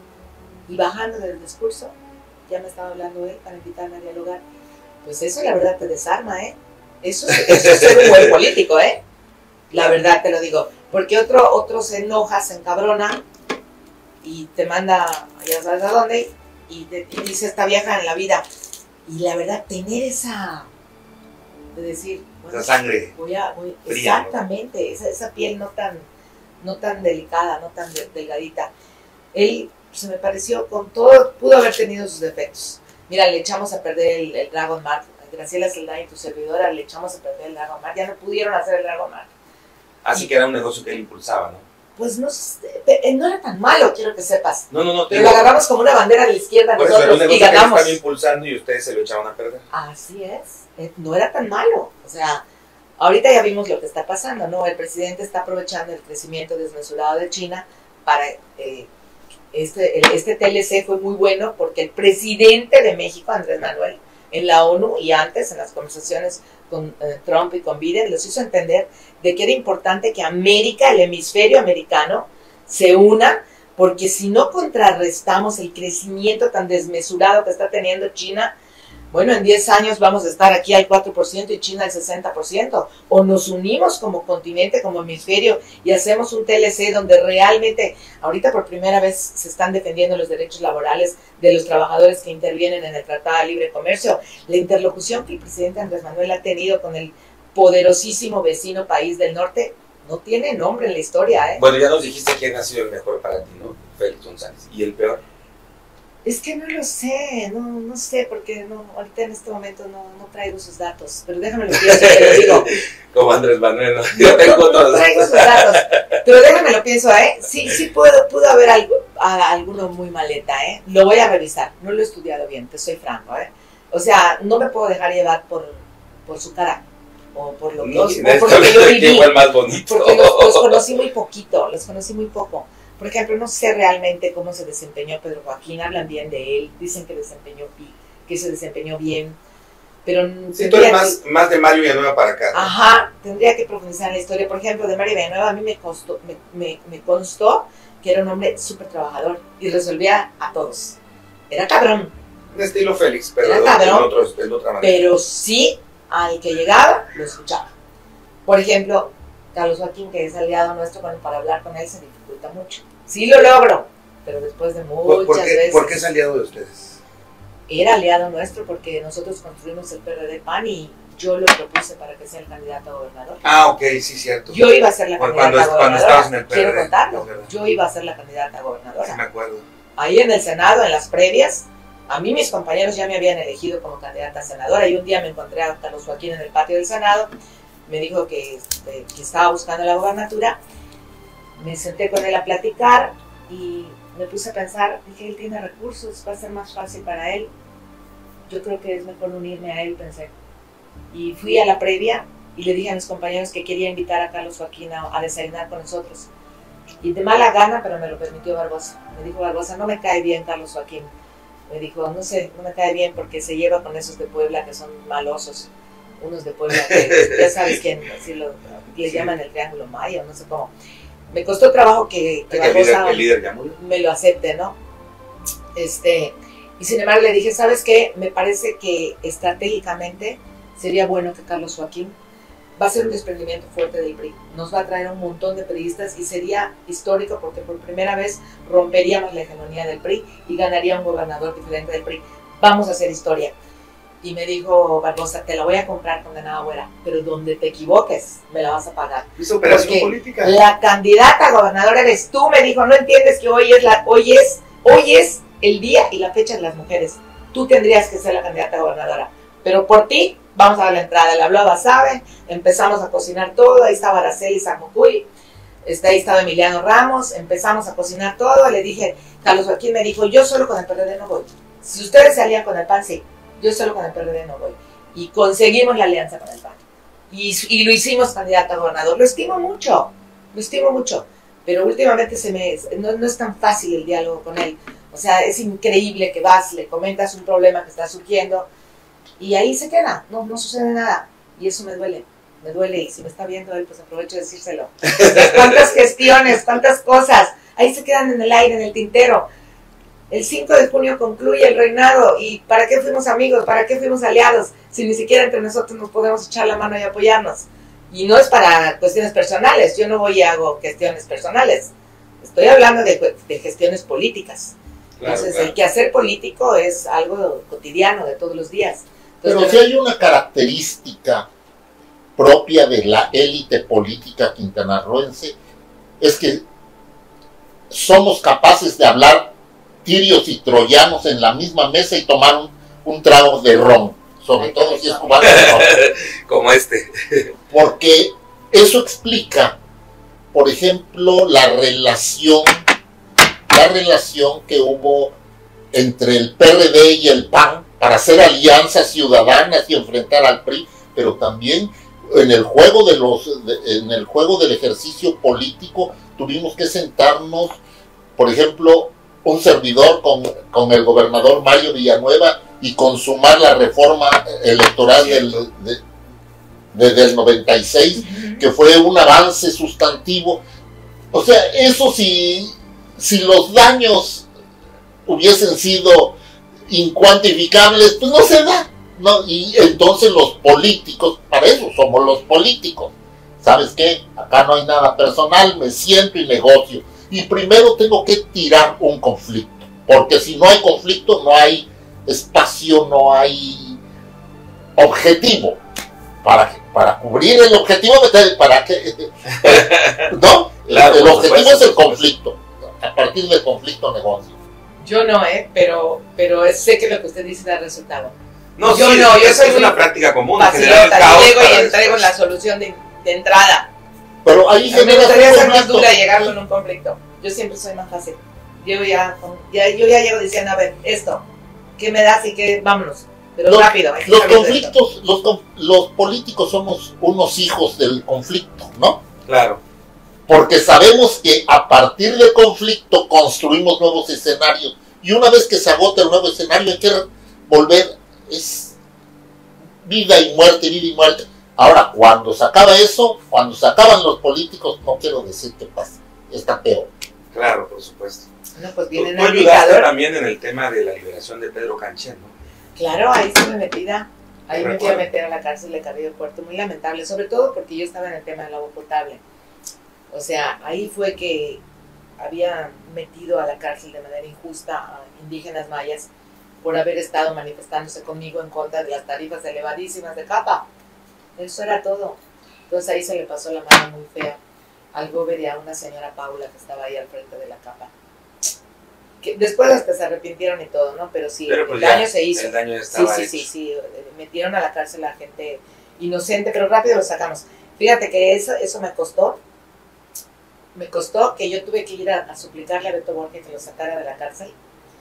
Y bajando del discurso, ya me estaba hablando él para invitarme a dialogar. Pues eso la verdad te desarma, ¿eh? Eso, eso es ser un buen político, ¿eh? La verdad te lo digo. Porque otro, otro se enoja, se encabrona y te manda, ya sabes a dónde, y te y dice esta vieja en la vida. Y la verdad, tener esa, de decir, bueno, esa sangre voy a, voy, fría, exactamente, ¿no? esa, esa piel no tan, no tan delicada, no tan de, delgadita. Él se me pareció con todo, pudo haber tenido sus defectos. Mira, le echamos a perder el, el Dragon Mark. Graciela Saldaña y tu servidora le echamos a perder el Dragon Mark. Ya no pudieron hacer el Dragon Mark. Así y, que era un negocio que él impulsaba, ¿no? Pues no, no era tan malo, quiero que sepas. No, no, no. Pero digo, lo agarramos como una bandera de la izquierda por nosotros eso, era un y ganamos. que están impulsando y ustedes se lo echaron a perder. Así es. No era tan malo. O sea, ahorita ya vimos lo que está pasando, ¿no? El presidente está aprovechando el crecimiento desmesurado de China para... Eh, Este, este T L C fue muy bueno porque el presidente de México, Andrés Manuel, en la ONU y antes en las conversaciones con eh, Trump y con Biden, les hizo entender de que era importante que América, el hemisferio americano, se una, porque si no contrarrestamos el crecimiento tan desmesurado que está teniendo China, bueno, en diez años vamos a estar aquí al cuatro por ciento y China al sesenta por ciento. O nos unimos como continente, como hemisferio, y hacemos un T L C donde realmente, ahorita por primera vez se están defendiendo los derechos laborales de los trabajadores que intervienen en el Tratado de Libre Comercio. La interlocución que el presidente Andrés Manuel ha tenido con el poderosísimo vecino país del norte no tiene nombre en la historia, ¿eh? Bueno, ya nos dijiste quién ha sido el mejor para ti, ¿no? Félix González. ¿Y el peor? Es que no lo sé, no, no sé, porque no, ahorita en este momento no, no traigo sus datos, pero déjame lo pienso, te lo digo. Como Andrés Manuel, ¿no? Yo tengo no, todos. No traigo sus datos, pero déjame lo pienso, ¿eh? Sí, sí puedo, pudo haber algo, a, alguno muy maleta, ¿eh? Lo voy a revisar, no lo he estudiado bien, te soy franco, ¿eh? O sea, no me puedo dejar llevar por, por su cara, o por lo que, no, o si por lo que yo viví, igual más bonito. Porque los, los conocí muy poquito, los conocí muy poco. Por ejemplo, no sé realmente cómo se desempeñó Pedro Joaquín, hablan bien de él, dicen que desempeñó que se desempeñó bien, pero... Sí, tú eres más, más de Mario Villanueva para acá, ¿no? Ajá, tendría que profundizar en la historia. Por ejemplo, de Mario Villanueva a mí me, costó, me, me, me constó que era un hombre súper trabajador y resolvía a todos. Era cabrón. De estilo Félix, pero era cabrón, en, otro, en otra manera. Pero sí, al que llegaba, lo escuchaba. Por ejemplo, Carlos Joaquín, que es aliado nuestro, bueno, para hablar con él se dificulta mucho. Sí lo logro, pero después de muchas ¿Por qué, veces... ¿Por qué es aliado de ustedes? Era aliado nuestro porque nosotros construimos el P R D P A N y yo lo propuse para que sea el candidato a gobernador. Ah, ok, sí, cierto. Yo iba a ser la cuando, candidata cuando, a gobernadora. Cuando estabas en el P R D. Quiero contarlo. Yo iba a ser la candidata a gobernadora. Sí, me acuerdo. Ahí en el Senado, en las previas, a mí mis compañeros ya me habían elegido como candidata a senadora y un día me encontré a Carlos Joaquín en el patio del Senado, me dijo que, este, que estaba buscando la gobernatura. me senté con él a platicar y me puse a pensar, dije, él tiene recursos, va a ser más fácil para él. Yo creo que es mejor unirme a él, pensé. Y fui a la previa y le dije a mis compañeros que quería invitar a Carlos Joaquín a, a desayunar con nosotros. Y de mala gana, pero me lo permitió Barbosa. Me dijo Barbosa, no me cae bien Carlos Joaquín. Me dijo, no sé, no me cae bien porque se lleva con esos de Puebla que son malosos. Unos de Puebla que ya sabes quién, así lo, le sí. llaman el Triángulo Maya, no sé cómo. Me costó trabajo que, que Barbosa el líder, el líder me lo acepte, ¿no? Este, y sin embargo le dije, ¿sabes qué? Me parece que estratégicamente sería bueno que Carlos Joaquín va a ser un desprendimiento fuerte del P R I. Nos va a traer un montón de priistas y sería histórico porque por primera vez romperíamos la hegemonía del P R I y ganaría un gobernador diferente del P R I. Vamos a hacer historia. Y me dijo Barbosa, te la voy a comprar condenada güera, pero donde te equivoques, me la vas a pagar. Es operación política. La candidata a gobernadora eres tú, me dijo, no entiendes que hoy es, la, hoy, es, hoy es el día y la fecha de las mujeres. Tú tendrías que ser la candidata a gobernadora, pero por ti vamos a dar la entrada. Le habló a Basabe, empezamos a cocinar todo, ahí estaba Araceli Zamucuy, este, ahí estaba Emiliano Ramos, empezamos a cocinar todo, le dije, Carlos Joaquín me dijo, yo solo con el P R D no voy. Si ustedes se alían con el P A N, sí. Yo solo con el P R D no voy. Y conseguimos la alianza con el P A N. Y, y lo hicimos candidato a gobernador. Lo estimo mucho, lo estimo mucho. Pero últimamente se me, no, no es tan fácil el diálogo con él. O sea, es increíble que vas, le comentas un problema que está surgiendo y ahí se queda, no, no sucede nada. Y eso me duele, me duele. Y si me está viendo él, pues aprovecho de decírselo. ¿Cuántas gestiones, cuántas cosas? Ahí se quedan en el aire, en el tintero. El cinco de junio concluye el reinado y ¿para qué fuimos amigos? ¿Para qué fuimos aliados? Si ni siquiera entre nosotros nos podemos echar la mano y apoyarnos. Y no es para cuestiones personales, yo no voy y hago cuestiones personales. Estoy hablando de, de gestiones políticas. Claro, Entonces claro. El quehacer político es algo cotidiano de todos los días. Entonces, Pero si hay una característica propia de la élite política quintanarroense, es que somos capaces de hablar tirios y troyanos en la misma mesa y tomar un, un trago de ron, sobre Ay, todo si es cubano. Como este. Porque eso explica, por ejemplo, la relación, la relación que hubo entre el P R D y el P A N para hacer alianzas ciudadanas y enfrentar al P R I, pero también en el juego de los, de, en el juego del ejercicio político tuvimos que sentarnos, por ejemplo, un servidor con, con el gobernador Mario Villanueva y consumar la reforma electoral del, de, de, del noventa y seis, que fue un avance sustantivo. O sea, eso si, si los daños hubiesen sido incuantificables, pues no se da, ¿no? Y entonces los políticos, para eso somos los políticos. ¿Sabes qué? Acá no hay nada personal, me siento y negocio. Y primero tengo que tirar un conflicto, porque si no hay conflicto, no hay espacio, no hay objetivo. Para, para cubrir el objetivo, para que, ¿no? Claro, el, el objetivo supuesto, es el conflicto. A partir del conflicto, negocio. Yo no, ¿eh? Pero, pero sé que lo que usted dice da resultado. No, yo sí, no, es, yo soy es una práctica común. Facilota, yo llego y entrego la solución de, de entrada. Pero ahí me gustaría ser más dura y llegar con un conflicto. Yo siempre soy más fácil. Yo ya, ya, yo ya llego diciendo, a ver, esto, ¿qué me das y qué? Vámonos. Pero los, rápido. Los conflictos, los, los políticos somos unos hijos del conflicto, ¿no? Claro. Porque sabemos que a partir del conflicto construimos nuevos escenarios. Y una vez que se agota el nuevo escenario hay que volver, es vida y muerte, vida y muerte. Ahora, cuando se acaba eso, cuando se acaban los políticos, no quiero decir qué pasa, está peor. Claro, por supuesto. No, pues vienen tú, tú ayudaste también en el tema de la liberación de Pedro Canché, ¿no? Claro, ahí estuve metida. Ahí me fui a meter a la cárcel de Carrillo Puerto, muy lamentable, sobre todo porque yo estaba en el tema del agua potable. O sea, ahí fue que había metido a la cárcel de manera injusta a indígenas mayas por haber estado manifestándose conmigo en contra de las tarifas elevadísimas de capa. Eso era todo. Entonces ahí se le pasó la mano muy fea al gober y a una señora Paula que estaba ahí al frente de la capa. Que después hasta se arrepintieron y todo, ¿no? Pero sí, pero pues el ya, daño se hizo. El daño estaba sí, sí, hecho. sí, sí. Metieron a la cárcel a gente inocente, pero rápido lo sacamos. Fíjate que eso, eso me costó me costó que yo tuve que ir a, a suplicarle a Beto Borges que lo sacara de la cárcel.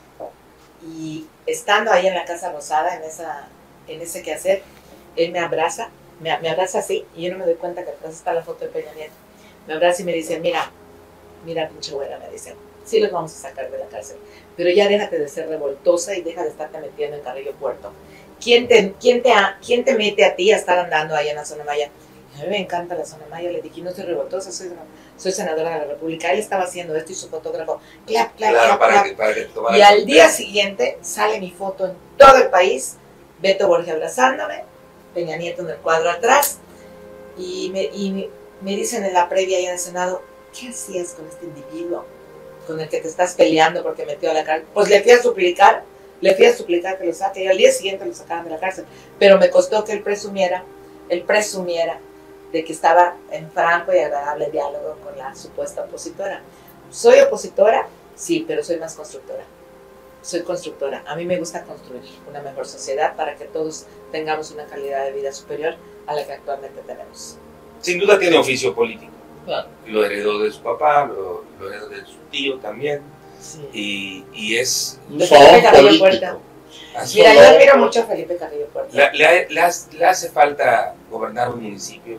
Y estando ahí en la Casa Rosada, en, esa, en ese quehacer, él me abraza, me, me abraza así, y yo no me doy cuenta que atrás está la foto de Peña Nieto. Me abraza y me dice, mira, mira pinche güera, me dice, sí los vamos a sacar de la cárcel, pero ya déjate de ser revoltosa y deja de estarte metiendo en Carrillo Puerto. ¿Quién te, quién te, ha, quién te mete a ti a estar andando ahí en la zona maya? A mí me encanta la zona maya, le dije, no soy revoltosa, soy, soy senadora de la República. Él estaba haciendo esto y su fotógrafo, clap, clap, Claro, clap, para clap. que, para que tomara Y el al control. día siguiente sale mi foto en todo el país, Beto Borges abrazándome, Peña Nieto en el cuadro atrás, y me, y me, me dicen en la previa ahí en el Senado, ¿qué hacías con este individuo con el que te estás peleando porque metió a la cárcel? Pues le fui a suplicar, le fui a suplicar que lo saque, y al día siguiente lo sacaban de la cárcel, pero me costó que él presumiera, él presumiera de que estaba en franco y agradable diálogo con la supuesta opositora. ¿Soy opositora? Sí, pero soy más constructora. Soy constructora. A mí me gusta construir una mejor sociedad para que todos tengamos una calidad de vida superior a la que actualmente tenemos. Sin duda tiene oficio político. Claro. Lo heredó de su papá, lo, lo heredó de su tío también. Sí. Y, y es... Un De son Felipe Carrillo político. Puerta. así. Mira, yo admiro mucho a Felipe Carrillo Puerta. Le, le- le hace- le hace falta gobernar un municipio.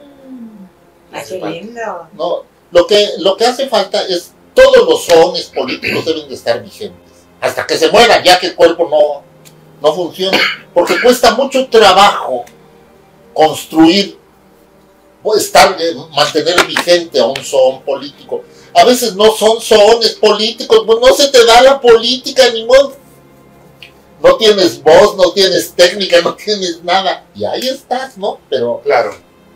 Mm, Le ay, hace qué falta. lindo. No, lo que, lo que hace falta es, todos los sones políticos deben de estar vigentes, hasta que se muera, ya que el cuerpo no, no funciona, porque cuesta mucho trabajo construir, o estar, eh, mantener vigente a un son político. A veces no son sones políticos, pues no se te da la política, ni modo. No tienes voz, no tienes técnica, no tienes nada, y ahí estás, ¿no? Pero, Claro.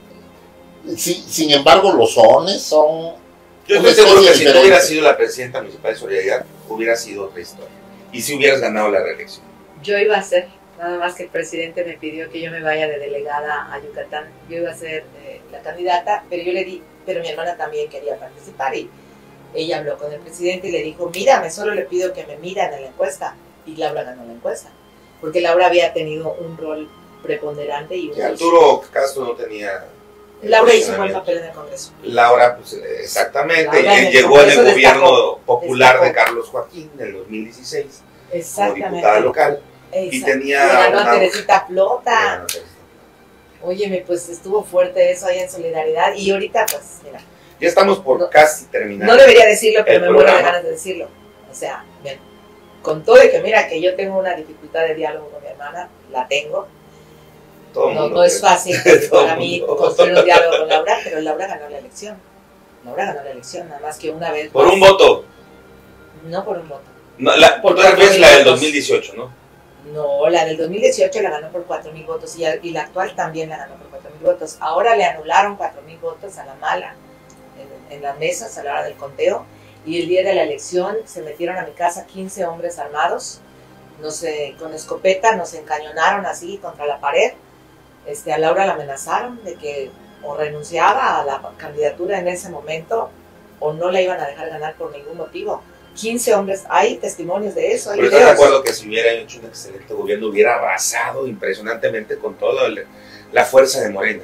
sí, sin embargo, los sones son... Yo Una estoy seguro que especie si tú diferente. hubieras sido la presidenta municipal de Solidaridad, hubiera sido otra historia. Y si hubieras ganado la reelección. Yo iba a ser, nada más que el presidente me pidió que yo me vaya de delegada a Yucatán. Yo iba a ser eh, la candidata, pero yo le di, pero mi hermana también quería participar y ella habló con el presidente y le dijo, mírame, solo le pido que me miran en la encuesta. Y Laura ganó la encuesta, porque Laura había tenido un rol preponderante y un Que Arturo Castro no tenía... el Laura hizo un buen posicionamiento. papel en el Congreso. Laura, pues exactamente, Laura en él el llegó en el Congreso gobierno destacó, popular destacó. de Carlos Joaquín en el dos mil dieciséis, como Exactamente. diputada local, y Exacto. tenía Le ganó a una- Teresita Flota. Óyeme, pues estuvo fuerte eso ahí en Solidaridad. Y ahorita, pues, mira, Ya estamos por No. casi terminar. no debería decirlo, pero El me muero de programa. ganas de decirlo. O sea, bien, con todo y que mira que yo tengo una dificultad de diálogo con mi hermana, la tengo. Todo el No, mundo no es cree. fácil porque Todo para el mí mundo. construir un diálogo con Laura, pero Laura ganó la elección. Laura ganó la elección, nada más que una vez. Por más. un voto. No por un voto. No, la, Por tú te refieres cuatro a la del mil dos mil dieciocho, ¿no? No, la del dos mil dieciocho la ganó por cuatro mil votos y, y la actual también la ganó por cuatro mil votos. Ahora le anularon cuatro mil votos a la mala en, en las mesas a la hora del conteo y el día de la elección se metieron a mi casa quince hombres armados, no sé, con escopeta, nos encañonaron así contra la pared. Este, a Laura la amenazaron de que o renunciaba a la candidatura en ese momento o no la iban a dejar ganar por ningún motivo. quince hombres, hay testimonios de eso, hay Pero estás de videos. acuerdo que si hubiera hecho un excelente gobierno, hubiera arrasado impresionantemente con toda la fuerza de Morena.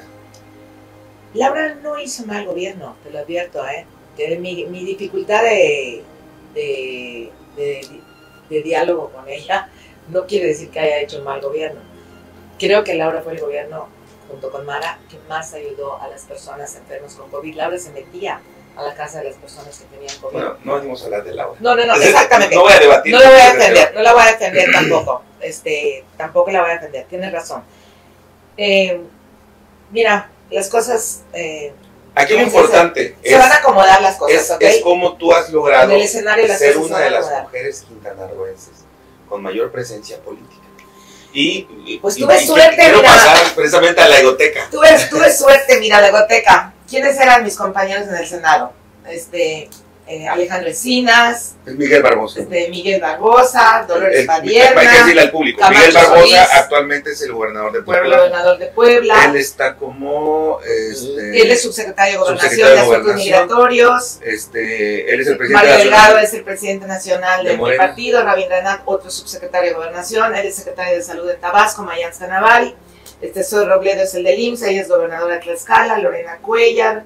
Laura no hizo mal gobierno, te lo advierto, ¿eh? Que mi, mi dificultad de, de, de, de diálogo con ella no quiere decir que haya hecho un mal gobierno. Creo que Laura fue el gobierno, junto con Mara, que más ayudó a las personas enfermas con COVID. Laura se metía a la casa de las personas que tenían COVID. Bueno, no venimos a hablar de Laura. No, no, no, exactamente. No voy a debatir. No la voy a defender, no la voy a defender tampoco. Este, tampoco la voy a defender, tienes razón. Eh, mira, las cosas eh, Aquí lo ¿cómo se importante se es, van a acomodar las cosas, es, ¿ok? es cómo tú has logrado En el escenario las ser cosas se una van de a las acomodar. mujeres quintanarroenses con mayor presencia política. Y, y- Pues y- tuve y suerte, quiero mira. pasar precisamente a la egoteca. Tuve, tuve suerte, mira, la goteca. ¿Quiénes eran mis compañeros en el Senado? Este, eh, Alejandro Encinas, Es Miguel Barbosa. este, Miguel Barbosa, Dolores El- Hay que Padierna, decirle al público, Camacho Miguel Barbosa Solís, actualmente es el gobernador de el Puebla. gobernador de Puebla. Él está como este, Él es subsecretario de Gobernación subsecretario de de Asuntos Gobernación. Migratorios. este, él es el presidente Mario nacional. Delgado es el presidente nacional de de mi Morena. partido, Rabín Ranat, otro subsecretario de Gobernación, él es secretario de Salud en Tabasco, Mayans Naval, este Soy Robledo es el del I M S S, ella es gobernadora de Tlaxcala, Lorena Cuellar,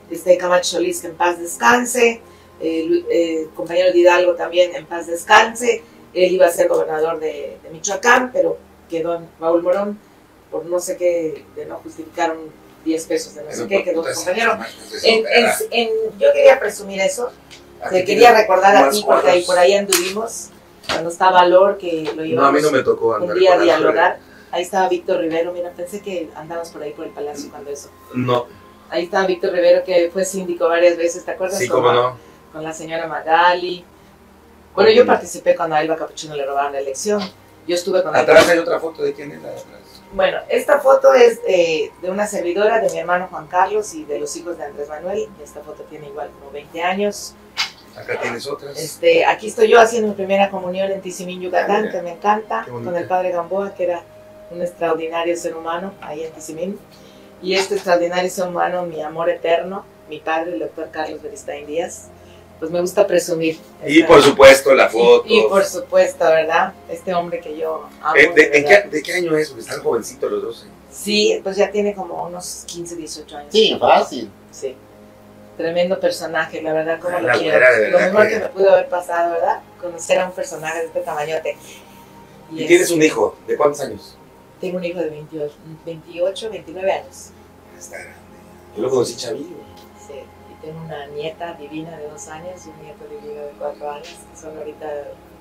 este Camacho Solís, que en paz descanse, el eh, compañero de Hidalgo también en paz descanse. Él iba a ser gobernador de, de Michoacán, pero quedó en Raúl Morón, por no sé qué, de no justificaron diez pesos de no sé qué, quedó compañero. En, en, en, yo quería presumir eso, te quería recordar a ti, porque ahí, por ahí anduvimos, cuando estaba Lor, que lo íbamos no, a mí no me tocó andar un día a dialogar. Ahí estaba Víctor Rivero, mira, pensé que andabas por ahí por el Palacio cuando eso. No. Ahí estaba Víctor Rivero, que fue síndico varias veces, ¿te acuerdas? Sí, cómo no. Con la señora Magali. Bueno, yo participé cuando a Elba Capuchino le robaron la elección. Yo estuve con... Atrás hay otra foto, ¿de quién es la de atrás? Bueno, esta foto es eh, de una servidora, de mi hermano Juan Carlos y de los hijos de Andrés Manuel. Esta foto tiene igual como veinte años. Acá tienes otras. Este, aquí estoy yo haciendo mi primera comunión en Tizimín, Yucatán, que me encanta, con el padre Gamboa, que era un extraordinario ser humano ahí en Tizimín. Y este extraordinario ser humano, mi amor eterno, mi padre, el doctor Carlos Beristain Díaz, pues me gusta presumir. Y por supuesto la foto. Y, y por supuesto, ¿verdad? Este hombre que yo amo. Eh, de, de, qué, ¿De qué año es? Porque están jovencitos los dos. ¿eh? Sí, pues ya tiene como unos quince, dieciocho años. Sí, fácil. Sí. Tremendo personaje, la verdad, como la lo quiero. Verdad, lo mejor que... que me pudo haber pasado, ¿verdad? Conocer a un personaje de este tamañote. Y, y es... tienes un hijo, ¿de cuántos años? Tengo un hijo de veintiocho, veintiocho, veintinueve años. Está grande. Yo lo conocí chavillo. Sí, y tengo una nieta divina de dos años y un nieto divino de cuatro años, que son ahorita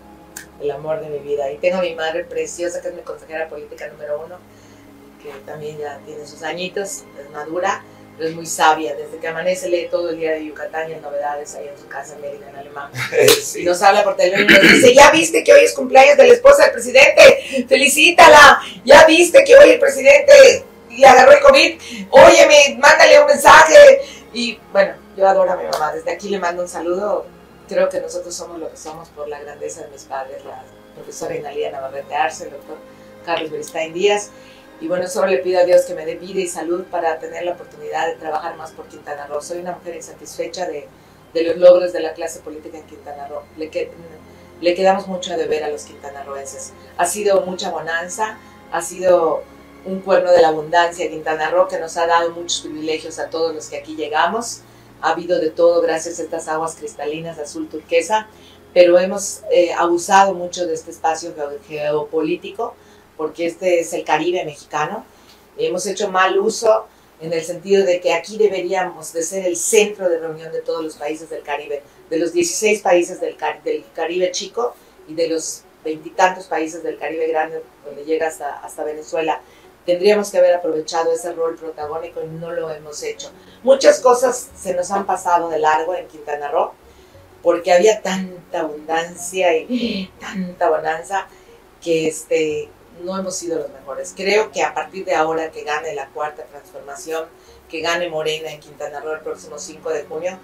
el amor de mi vida. Y tengo a mi madre preciosa, que es mi consejera política número uno, que también ya tiene sus añitos, es madura, pero es muy sabia. Desde que amanece lee todo el día de Yucatán y en novedades ahí en su casa en Mérida, en Alemán. Sí. Y nos habla por teléfono y nos dice, ¿ya viste que hoy es cumpleaños de la esposa del presidente? ¡Felicítala! ¿Ya viste que hoy el presidente le agarró el COVID? Óyeme, mándale un mensaje. Y bueno, yo adoro a mi mamá. Desde aquí le mando un saludo. Creo que nosotros somos lo que somos por la grandeza de mis padres, la profesora Inalía Navarrete Arce, el doctor Carlos Beristain Díaz. Y bueno, solo le pido a Dios que me dé vida y salud para tener la oportunidad de trabajar más por Quintana Roo. Soy una mujer insatisfecha de, de los logros de la clase política en Quintana Roo. Le, que, le quedamos mucho a deber a los quintanarroenses. Ha sido mucha bonanza, ha sido un cuerno de la abundancia Quintana Roo, que nos ha dado muchos privilegios a todos los que aquí llegamos. Ha habido de todo gracias a estas aguas cristalinas azul turquesa, pero hemos eh, abusado mucho de este espacio geopolítico, porque este es el Caribe mexicano. Hemos hecho mal uso en el sentido de que aquí deberíamos de ser el centro de reunión de todos los países del Caribe, de los dieciséis países del, Car del Caribe chico y de los veintitantos países del Caribe grande, donde llega hasta, hasta Venezuela. Tendríamos que haber aprovechado ese rol protagónico y no lo hemos hecho. Muchas cosas se nos han pasado de largo en Quintana Roo, porque había tanta abundancia y tanta bonanza que este... no hemos sido los mejores. Creo que a partir de ahora que gane la cuarta transformación, que gane Morena en Quintana Roo el próximo cinco de junio,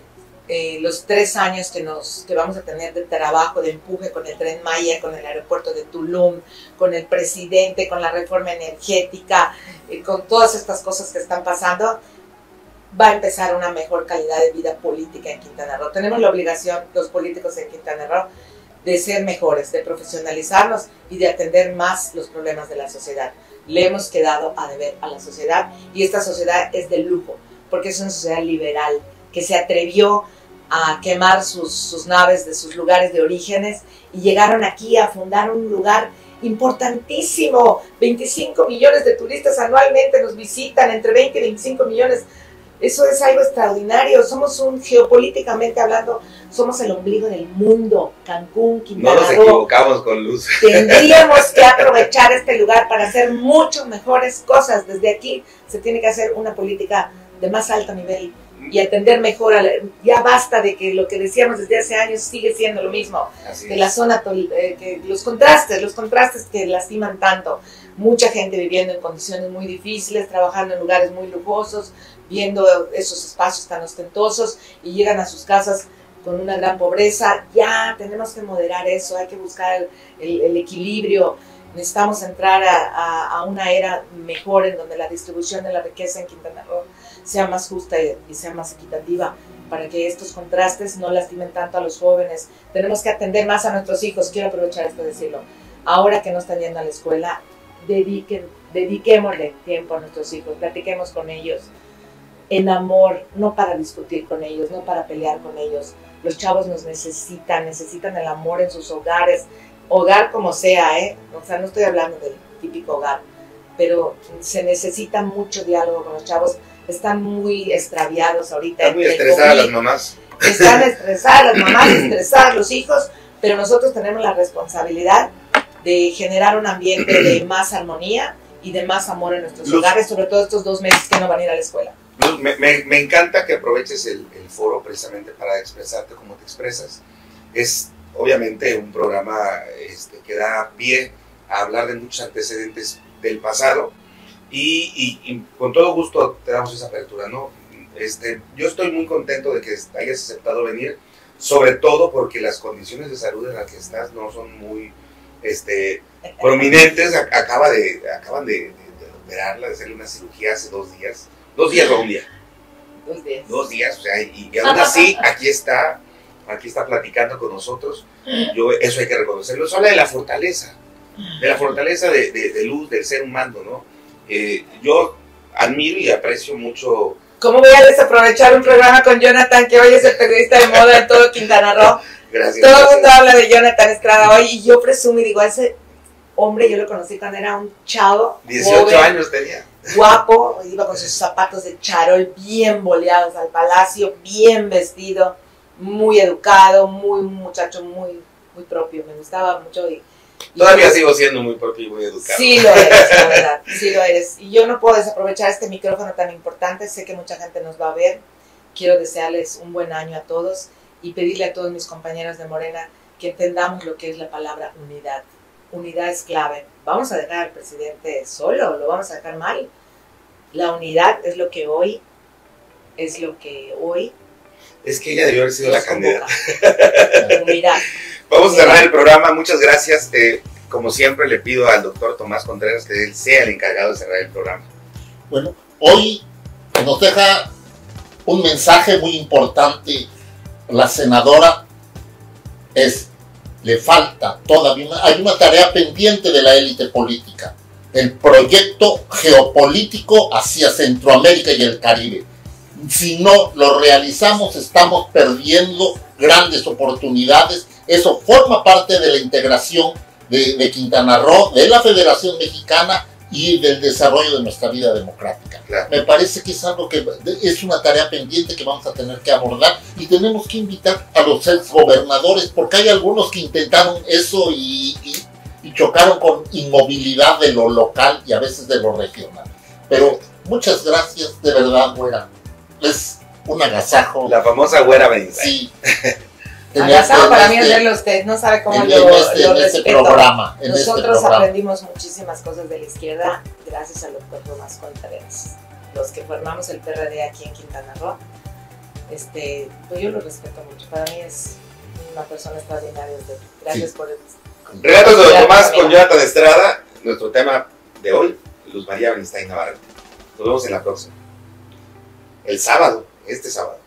eh, los tres años que, nos, que vamos a tener de trabajo, de empuje con el Tren Maya, con el aeropuerto de Tulum, con el presidente, con la reforma energética, eh, con todas estas cosas que están pasando, va a empezar una mejor calidad de vida política en Quintana Roo. Tenemos la obligación, los políticos en Quintana Roo, de ser mejores, de profesionalizarnos y de atender más los problemas de la sociedad. Le hemos quedado a deber a la sociedad y esta sociedad es de lujo, porque es una sociedad liberal que se atrevió a quemar sus, sus naves de sus lugares de orígenes y llegaron aquí a fundar un lugar importantísimo. veinticinco millones de turistas anualmente nos visitan, entre veinte y veinticinco millones. Eso es algo extraordinario. Somos un, geopolíticamente hablando, somos el ombligo del mundo. Cancún, Quintana Roo. No nos equivocamos con Luz. Tendríamos que aprovechar este lugar para hacer mucho mejores cosas. Desde aquí se tiene que hacer una política de más alto nivel y atender mejor. A la, ya basta de que lo que decíamos desde hace años sigue siendo lo mismo. Así que es. la zona, eh, que los contrastes, los contrastes que lastiman tanto. Mucha gente viviendo en condiciones muy difíciles, trabajando en lugares muy lujosos, viendo esos espacios tan ostentosos y llegan a sus casas con una gran pobreza. Ya tenemos que moderar eso, hay que buscar el, el, el equilibrio. Necesitamos entrar a, a, a una era mejor en donde la distribución de la riqueza en Quintana Roo sea más justa y, y sea más equitativa, para que estos contrastes no lastimen tanto a los jóvenes. Tenemos que atender más a nuestros hijos. Quiero aprovechar esto de decirlo. Ahora que no están yendo a la escuela, dediquen, dediquémosle tiempo a nuestros hijos, platiquemos con ellos. en amor, no para discutir con ellos, no para pelear con ellos. Los chavos nos necesitan, necesitan el amor en sus hogares, hogar como sea, ¿eh? O sea, no estoy hablando del típico hogar, pero se necesita mucho diálogo con los chavos. Están muy extraviados ahorita. Están muy estresadas las mamás. Están estresadas las mamás, estresadas los hijos, pero nosotros tenemos la responsabilidad de generar un ambiente de más armonía y de más amor en nuestros Luz. hogares, sobre todo estos dos meses que no van a ir a la escuela. Luz, me, me, me encanta que aproveches el, el foro precisamente para expresarte como te expresas. Es obviamente un programa este, que da pie a hablar de muchos antecedentes del pasado y, y, y con todo gusto te damos esa apertura, ¿no? Este, yo estoy muy contento de que hayas aceptado venir, sobre todo porque las condiciones de salud en las que estás no son muy este, prominentes. Acaba de, acaban de, de, de operarla, de hacerle una cirugía hace dos días. Dos días o un día. Dos días. Dos días, o sea, y, y aún así aquí está, aquí está platicando con nosotros. Yo, eso hay que reconocerlo. Eso habla de la fortaleza, de la fortaleza de, de, de Luz, del ser humano, ¿no? Eh, yo admiro y aprecio mucho. ¿Cómo voy a desaprovechar un programa con Jonathan, que hoy es el periodista de moda en todo Quintana Roo? Gracias. Todo gracias. el mundo habla de Jonathan Estrada hoy y yo presumo y digo, ese hombre yo lo conocí cuando era un chavo. dieciocho joven, años tenía. Guapo, iba con sus zapatos de charol bien boleados al palacio, bien vestido, muy educado, muy un muchacho muy, muy propio. Me gustaba mucho y Todavía sigo siendo muy propio y muy educado. Sí lo eres, la verdad, sí lo eres. Y yo no puedo desaprovechar este micrófono tan importante, sé que mucha gente nos va a ver. Quiero desearles un buen año a todos y pedirle a todos mis compañeros de Morena que entendamos lo que es la palabra unidad. Unidad es clave. ¿Vamos a dejar al presidente solo? ¿Lo vamos a dejar mal? La unidad es lo que hoy, es lo que hoy... Es que ella debió haber sido la candidata. Unidad. Vamos a cerrar el programa, muchas gracias. Eh, como siempre le pido al doctor Tomás Contreras que él sea el encargado de cerrar el programa. Bueno, hoy nos deja un mensaje muy importante la senadora, es, le falta todavía, una, hay una tarea pendiente de la élite política, el proyecto geopolítico hacia Centroamérica y el Caribe. Si no lo realizamos, estamos perdiendo grandes oportunidades. Eso forma parte de la integración de, de Quintana Roo, de la Federación Mexicana y del desarrollo de nuestra vida democrática. Claro. Me parece que es algo que es una tarea pendiente que vamos a tener que abordar y tenemos que invitar a los exgobernadores, porque hay algunos que intentaron eso y, y, y chocaron con inmovilidad de lo local y a veces de lo regional. Pero muchas gracias, de verdad, güera. Es un agasajo. La famosa güera Beninstein. Sí. Agasajo para mí es verlo usted, no sabe cómo en, lo, en este, lo en este respeto. programa. En Nosotros este programa. aprendimos muchísimas cosas de la izquierda gracias al doctor Tomás Contreras. Los que formamos el P R D aquí en Quintana Roo, este, pues yo lo respeto mucho. Para mí es una persona extraordinaria. Gracias sí. por el... Relatos de Tomás con Jonathan Estrada, nuestro tema de hoy, Luz María Beninstein Navarrete. Nos vemos en la próxima. El sábado, este sábado.